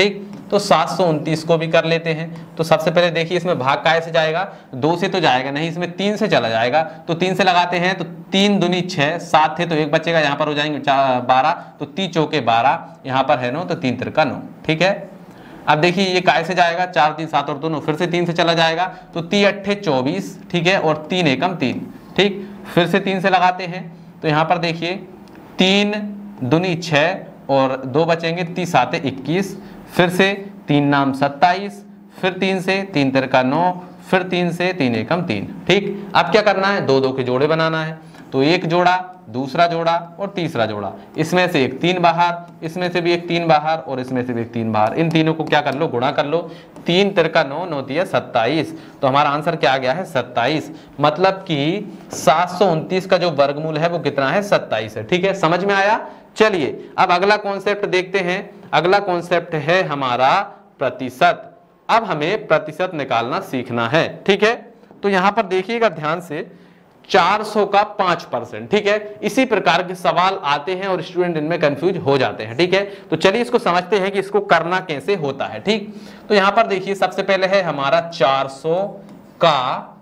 A: तो सात सौ उनतीस को भी कर लेते हैं। तो सबसे पहले देखिए इसमें भाग काय से जाएगा, दो से तो जाएगा नहीं, इसमें तीन से चला जाएगा। तो तीन से लगाते हैं तो तीन दूनी छः, सात थे तो एक बचेगा, यहाँ पर हो जाएंगे बारह, तो ती चौके बारह, यहाँ पर है नौ, तो तीन तिरका नौ। ठीक है, अब देखिए ये काय से जाएगा, चार तीन सात और दो नौ, फिर से तीन से चला जाएगा तो ती अट्ठे चौबीस, ठीक है, और तीन एकम तीन। ठीक, फिर से तीन से लगाते हैं तो यहाँ पर देखिए तीन दुनी छः और दो बचेंगे, तीस सात इक्कीस, फिर से तीन नाम सत्ताईस, फिर तीन से तीन तिरका नौ, फिर तीन से तीन एकम तीन। ठीक, अब क्या करना है, दो दो के जोड़े बनाना है। तो एक जोड़ा, दूसरा जोड़ा और तीसरा जोड़ा, इसमें से एक तीन बाहर, इसमें से भी एक तीन बाहर और इसमें से भी एक तीन बाहर, इन तीनों को क्या कर लो, गुणा कर लो। तीन तिरका नौ, नौ तिया सत्ताईस, तो हमारा आंसर क्या आ गया है, सत्ताईस। मतलब कि सात सौ उनतीस का जो वर्गमूल है वो कितना है, सत्ताईस है। ठीक है, समझ में आया। चलिए अब अगला कॉन्सेप्ट देखते हैं। अगला कॉन्सेप्ट है हमारा प्रतिशत। अब हमें प्रतिशत निकालना सीखना है। ठीक है, तो यहां पर देखिएगा ध्यान से, चार सौ का पांच परसेंट। ठीक है, इसी प्रकार के सवाल आते हैं और स्टूडेंट इनमें कंफ्यूज हो जाते हैं। ठीक है, तो चलिए इसको समझते हैं कि इसको करना कैसे होता है। ठीक, तो यहां पर देखिए सबसे पहले है हमारा चार सौ का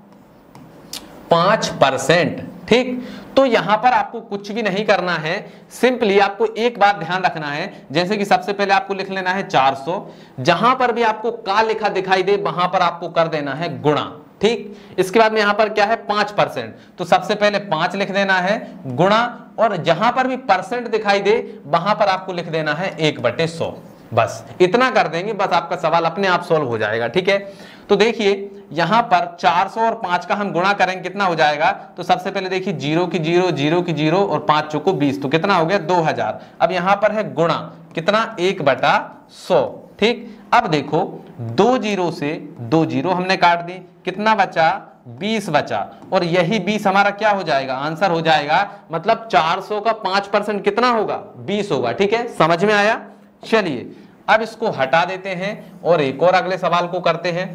A: पांच परसेंट। ठीक, तो यहां पर आपको कुछ भी नहीं करना है, सिंपली आपको एक बात ध्यान रखना है, जैसे कि सबसे पहले आपको लिख लेना है चार सौ, जहां पर भी आपको का लिखा दिखाई दे वहां पर आपको कर देना है गुणा। ठीक, इसके बाद में यहां पर क्या है, पांच परसेंट, तो सबसे पहले पांच लिख देना है गुणा, और जहां पर भी परसेंट दिखाई दे वहां पर आपको लिख देना है एक बटे सौ। बस इतना कर देंगे, बस आपका सवाल अपने आप सॉल्व हो जाएगा। ठीक है, तो देखिए यहां पर चार सौ और पांच का हम गुणा करेंगे, कितना हो जाएगा, तो सबसे पहले देखिए जीरो की जीरो, जीरो की जीरो और पांच चौको बीस, तो कितना हो गया, दो हजार। अब यहां पर है गुणा, कितना, एक बटा सौ। ठीक, अब देखो दो जीरो से दो जीरो हमने काट दी, कितना बचा, बीस बचा, और यही बीस हमारा क्या हो जाएगा, आंसर हो जाएगा। मतलब चार सौ का पांच परसेंट कितना होगा, बीस होगा। ठीक है, समझ में आया। चलिए अब इसको हटा देते हैं और एक और अगले सवाल को करते हैं।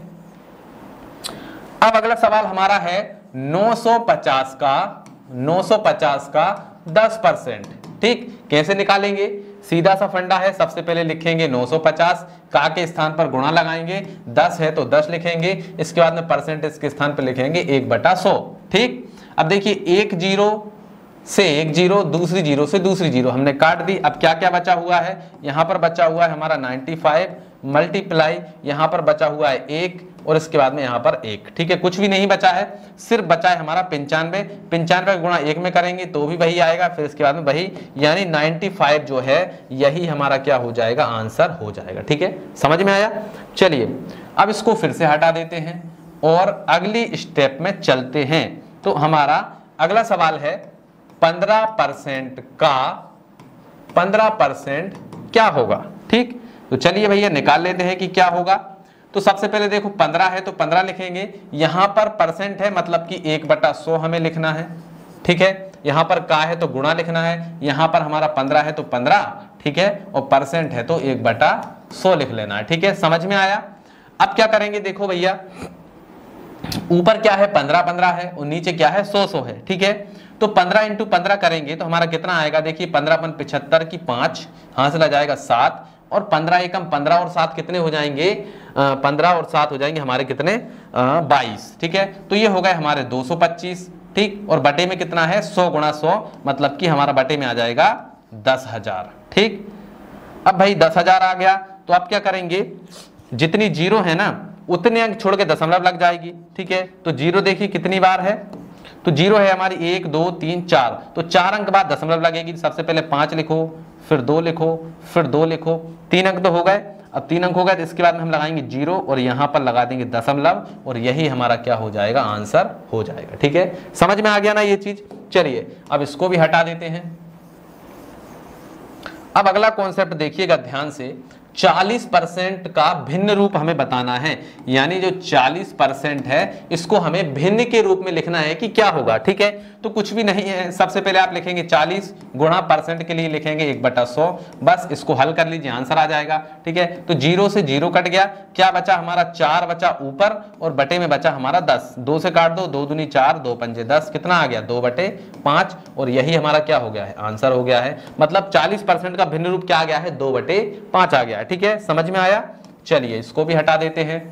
A: अब अगला सवाल हमारा है नौ सौ पचास का नौ सौ पचास का दस परसेंट। ठीक, कैसे निकालेंगे, सीधा सा फंडा है, सबसे पहले लिखेंगे नौ सौ पचास, का के स्थान पर गुणा लगाएंगे, दस है तो दस लिखेंगे, इसके बाद में परसेंटेज के स्थान पर लिखेंगे एक बटा सौ। ठीक, अब देखिए एक जीरो से एक जीरो, दूसरी जीरो से दूसरी जीरो हमने काट दी। अब क्या क्या बचा हुआ है, यहाँ पर बचा हुआ है हमारा पचानवे मल्टीप्लाई, यहाँ पर बचा हुआ है एक, और इसके बाद में यहाँ पर एक। ठीक है, कुछ भी नहीं बचा है, सिर्फ बचा है हमारा पंचानवे। पंचानवे गुणा एक में करेंगे तो भी वही आएगा, फिर इसके बाद में वही, यानी पचानवे जो है यही हमारा क्या हो जाएगा, आंसर हो जाएगा। ठीक है, समझ में आया। चलिए अब इसको फिर से हटा देते हैं और अगली स्टेप में चलते हैं। तो हमारा अगला सवाल है पंद्रह परसेंट का पंद्रह परसेंट क्या होगा। ठीक, तो चलिए भैया निकाल लेते हैं कि क्या होगा। तो सबसे पहले देखो पंद्रह है तो पंद्रह लिखेंगे, यहां पर परसेंट है मतलब कि एक बटा सौ हमें लिखना है। ठीक है, यहां पर का है तो गुणा लिखना है, यहां पर हमारा पंद्रह है तो पंद्रह, ठीक है, और परसेंट है तो एक बटा सौ लिख लेना है। ठीक है, समझ में आया। अब क्या करेंगे, देखो भैया ऊपर क्या है, पंद्रह पंद्रह है और नीचे क्या है, सौ सौ है। ठीक है, तो पंद्रह इंटू पंद्रह करेंगे तो हमारा कितना आएगा, देखिए पंद्रह पन पिछहत्तर की पांच, हाथ से लग जाएगा सात, और पंद्रह एकम पंद्रह और सात कितने हो जाएंगे, पंद्रह और सात हो जाएंगे हमारे कितने, बाईस। ठीक है, तो ये हो गए हमारे दो सौ पच्चीस। ठीक, और बटे में कितना है, सौ गुणा सौ, मतलब कि हमारा बटे में आ जाएगा दस हजार। ठीक, अब भाई दस हजार आ गया तो आप क्या करेंगे, जितनी जीरो है ना उतने अंक छोड़ के दशमलव लग जाएगी। ठीक है, तो जीरो देखिए कितनी बार है, तो जीरो है हमारी एक दो तीन चार, तो चार अंक बाद दशमलव लगेगी। सबसे पहले पांच लिखो, फिर दो लिखो, फिर दो लिखो, तीन अंक तो हो गए। अब तीन अंक हो गए तो इसके बाद में हम लगाएंगे जीरो और यहां पर लगा देंगे दशमलव, और यही हमारा क्या हो जाएगा, आंसर हो जाएगा। ठीक है, समझ में आ गया ना ये चीज। चलिए अब इसको भी हटा देते हैं। अब अगला कॉन्सेप्ट देखिएगा ध्यान से, चालीस परसेंट का भिन्न रूप हमें बताना है, यानी जो चालीस परसेंट है इसको हमें भिन्न के रूप में लिखना है कि क्या होगा। ठीक है, तो कुछ भी नहीं है, सबसे पहले आप लिखेंगे चालीस गुणा परसेंट के लिए लिखेंगे एक बटा सौ, बस इसको हल कर लीजिए आंसर आ जाएगा। ठीक है, तो जीरो से जीरो कट गया, क्या बचा हमारा, चार बचा ऊपर और बटे में बचा हमारा दस, दो से काट दो, दो दूनी चार, दो पंजे दस, कितना आ गया, दो बटे पांच, और यही हमारा क्या हो गया है, आंसर हो गया है। मतलब चालीस परसेंट का भिन्न रूप क्या आ गया है, दो बटे पांच आ गया है। ठीक है, समझ में आया। चलिए इसको भी हटा देते हैं।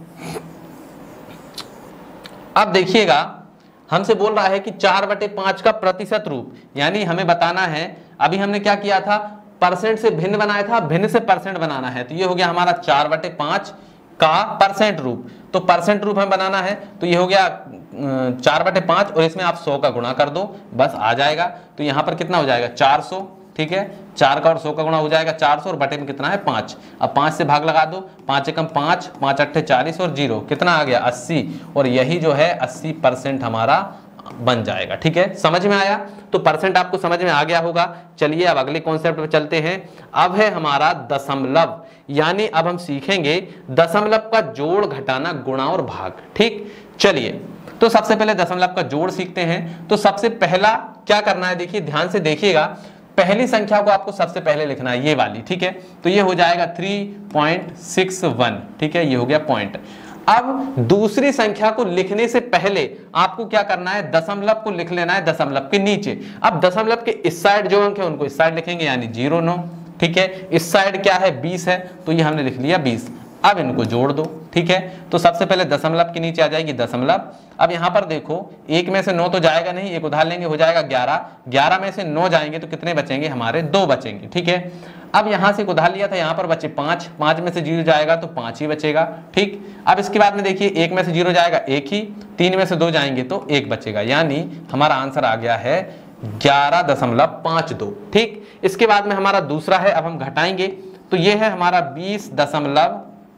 A: अब देखिएगा हमसे बोल रहा है कि चार बटे पांच का प्रतिशत रूप, यानी हमें बताना है, अभी हमने क्या किया था, परसेंट से भिन्न बनाया था, भिन्न से परसेंट बनाना है। तो ये हो गया हमारा चार बटे पांच का परसेंट रूप। तो परसेंट रूप हमें बनाना है, तो ये हो गया चार बटे पांच और इसमें आप सौ का गुणा कर दो, बस आ जाएगा। तो यहाँ पर कितना हो जाएगा, चार सौ, ठीक है, चार का और सौ का गुणा हो जाएगा चार सौ और बटे में कितना है, पांच। अब पांच से भाग लगा दो, पांच एकम पांच, पांच अट्ठे चालीस और जीरो कितना आ गया, अस्सी। और यही जो है अस्सी परसेंट हमारा बन जाएगा। ठीक है, समझ में आया? तो परसेंट आपको समझ में आ गया होगा। चलिए अब अगले कॉन्सेप्ट पे चलते हैं। अब है हमारा दशमलव, यानी अब हम सीखेंगे दशमलव का जोड़, घटाना, गुणा और भाग। ठीक, चलिए तो सबसे पहले दशमलव का जोड़ सीखते हैं। तो सबसे पहला क्या करना है, देखिए ध्यान से देखिएगा, पहली संख्या को आपको सबसे पहले लिखना है, ये वाली। ठीक है, तो ये हो जाएगा थ्री पॉइंट सिक्स वन। ठीक है, ये हो गया पॉइंट। अब दूसरी संख्या को लिखने से पहले आपको क्या करना है, दशमलव को लिख लेना है दशमलव के नीचे। अब दशमलव के इस साइड जो अंक है उनको इस साइड लिखेंगे, यानी जीरो नौ। ठीक है, इस साइड क्या है, बीस है, तो ये हमने लिख लिया बीस। अब इनको जोड़ दो। ठीक है, तो सबसे पहले दशमलव के नीचे आ जाएगी दशमलव। अब यहां पर देखो, एक में से नौ तो जाएगा नहीं, एक उधार लेंगे, हो जाएगा ग्यारह। ग्यारह में से नौ जाएंगे तो कितने बचेंगे हमारे, दो बचेंगे। ठीक है, अब यहां से एक उधार लिया था, यहां पर बचे पांच, पांच में से जीरो जाएगा तो पांच ही बचेगा। ठीक, अब इसके बाद में देखिए, एक में से जीरो जाएगा एक ही, तीन में से दो जाएंगे तो एक बचेगा, यानी हमारा आंसर आ गया है ग्यारह दशमलव पांच दो। ठीक, इसके बाद में हमारा दूसरा है, अब हम घटाएंगे, तो ये है हमारा बीस दशमलव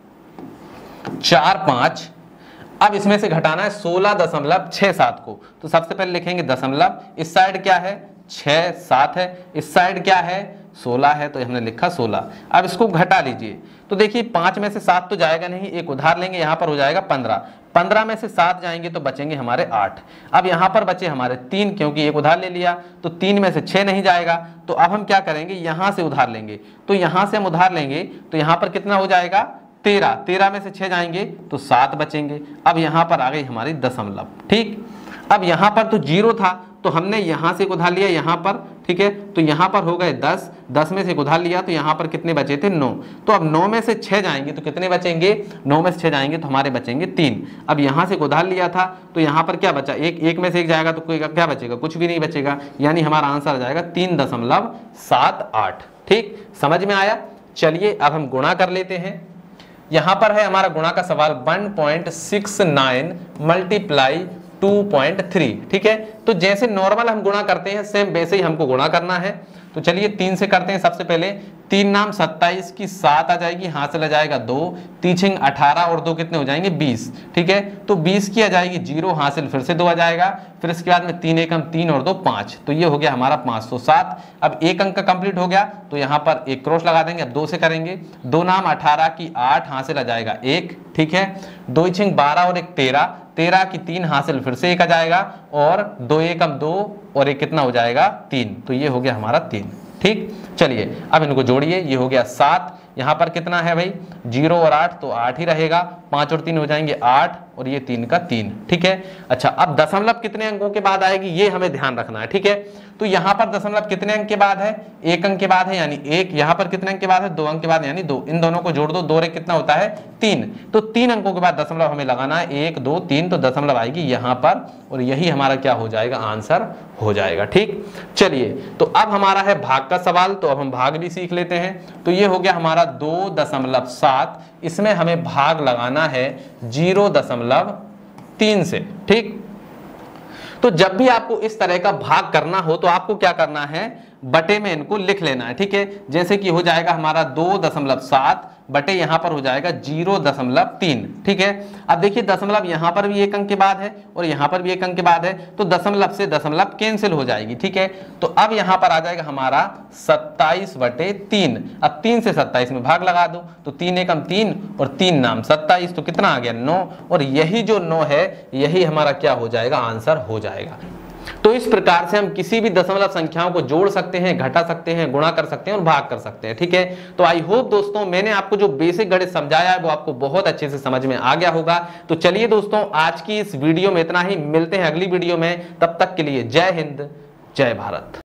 A: चार पांच। अब इसमें से घटाना है सोलह दशमलव छह सात को, तो सबसे पहले लिखेंगे दशमलव, इस साइड क्या है, छह सात है, इस साइड क्या है, सोलह है, तो हमने लिखा सोलह। अब इसको घटा लीजिए, तो देखिए पांच में से सात तो जाएगा नहीं, एक उधार लेंगे, यहां पर हो जाएगा पंद्रह। पंद्रह में से सात जाएंगे तो बचेंगे हमारे आठ। अब यहां पर बचे हमारे तीन, क्योंकि एक उधार ले लिया, तो तीन में से छह नहीं जाएगा। तो अब हम क्या करेंगे, यहां से उधार लेंगे, तो यहां से हम उधार लेंगे तो यहां पर कितना हो जाएगा, तेरह। तेरह में से छह जाएंगे तो सात बचेंगे। अब यहां पर आ गई हमारी दशमलव। ठीक, अब यहां पर तो जीरो था, तो हमने यहां से एक उधार लिया यहां पर। ठीक है, तो यहां पर हो गए दस, दस में से एक उधार लिया तो यहां पर कितने बचे थे, नौ। तो अब नौ में से छह जाएंगे तो कितने बचेंगे, नौ में से छह जाएंगे तो हमारे बचेंगे तीन। अब यहां से एक उधार लिया था तो यहां पर क्या बचा, एक, एक में से एक जाएगा तो कोई क्या बचेगा, कुछ भी नहीं बचेगा, यानी हमारा आंसर आ जाएगा तीन दशमलव सात आठ। ठीक, समझ में आया? चलिए अब हम गुणा कर लेते हैं। यहां पर है हमारा गुणा का सवाल, one point six nine multiply two point three. ठीक है, तो जैसे नॉर्मल हम गुणा करते हैं सेम वैसे ही हमको गुणा करना है। तो चलिए तीन से करते हैं। सबसे पहले तीन नाम सत्ताईस की सात आ जाएगी, हासिल आ जाएगा दो, तीन अठारह और दो कितने हो जाएंगे, बीस। ठीक है, तो बीस की आ जाएगी जीरो, हासिल फिर से दो आ जाएगा, फिर इसके बाद में तीन एकम तीन और दो पांच, तो ये हो गया हमारा पांच सौ सात। अब एक अंक का कंप्लीट हो गया तो यहाँ पर एक क्रॉस लगा देंगे। अब दो से करेंगे, दो नाम अठारह की आठ, हासिल आ जाएगा एक। ठीक है, दो छिंग बारह और एक तेरह, तेरह की तीन, हासिल फिर से एक आ जाएगा, और दो एकम दो और एक कितना हो जाएगा, तीन, तो ये हो गया हमारा तीन। ठीक, चलिए अब इनको जोड़िए, ये हो गया सात, यहाँ पर कितना है भाई, जीरो और आठ, तो आठ ही रहेगा, पांच और तीन हो जाएंगे आठ, और ये तीन का तीन। ठीक है, अच्छा अब दशमलव कितने अंकों के बाद आएगी ये हमें ध्यान रखना है। ठीक है, तो यहाँ पर दशमलव कितने अंक के बाद है, एक अंक के बाद है, यानी एक। यहाँ पर कितने अंक के बाद है, दो अंक के बाद, यानी दो। इन दोनों को जोड़ दो, दो रे कितना होता है, तीन। तो तीन अंकों के बाद दशमलव हमें लगाना है, एक दो तीन, तो दशमलव आएगी यहाँ पर, और यही हमारा क्या हो जाएगा, आंसर हो जाएगा। ठीक, चलिए तो अब हमारा है भाग का सवाल, तो अब हम भाग भी सीख लेते हैं। तो ये हो गया हमारा दो दशमलव सात, इसमें हमें भाग लगाना है जीरो दशमलव तीन से। ठीक, तो जब भी आपको इस तरह का भाग करना हो तो आपको क्या करना है, बटे में इनको लिख लेना है। ठीक है, जैसे कि हो जाएगा हमारा दो दशमलव सात बटे यहां पर हो जाएगा जीरो दशमलव तीन। ठीक है, अब देखिए दशमलव यहां पर भी एक अंक के बाद है और यहां पर भी एक अंक के बाद है, तो दशमलव से दशमलव कैंसिल हो जाएगी। ठीक है, तो अब यहां पर आ जाएगा हमारा सत्ताईस बटे तीन। अब तीन से सत्ताईस में भाग लगा दो, तो तीन एकम तीन और तीन नाम सत्ताईस, तो कितना आ गया, नौ। और यही जो नौ है यही हमारा क्या हो जाएगा, आंसर हो जाएगा। तो इस प्रकार से हम किसी भी दशमलव संख्याओं को जोड़ सकते हैं, घटा सकते हैं, गुणा कर सकते हैं और भाग कर सकते हैं। ठीक है, तो आई होप दोस्तों मैंने आपको जो बेसिक गणित समझाया है वो आपको बहुत अच्छे से समझ में आ गया होगा। तो चलिए दोस्तों आज की इस वीडियो में इतना ही, मिलते हैं अगली वीडियो में, तब तक के लिए जय हिंद जय भारत।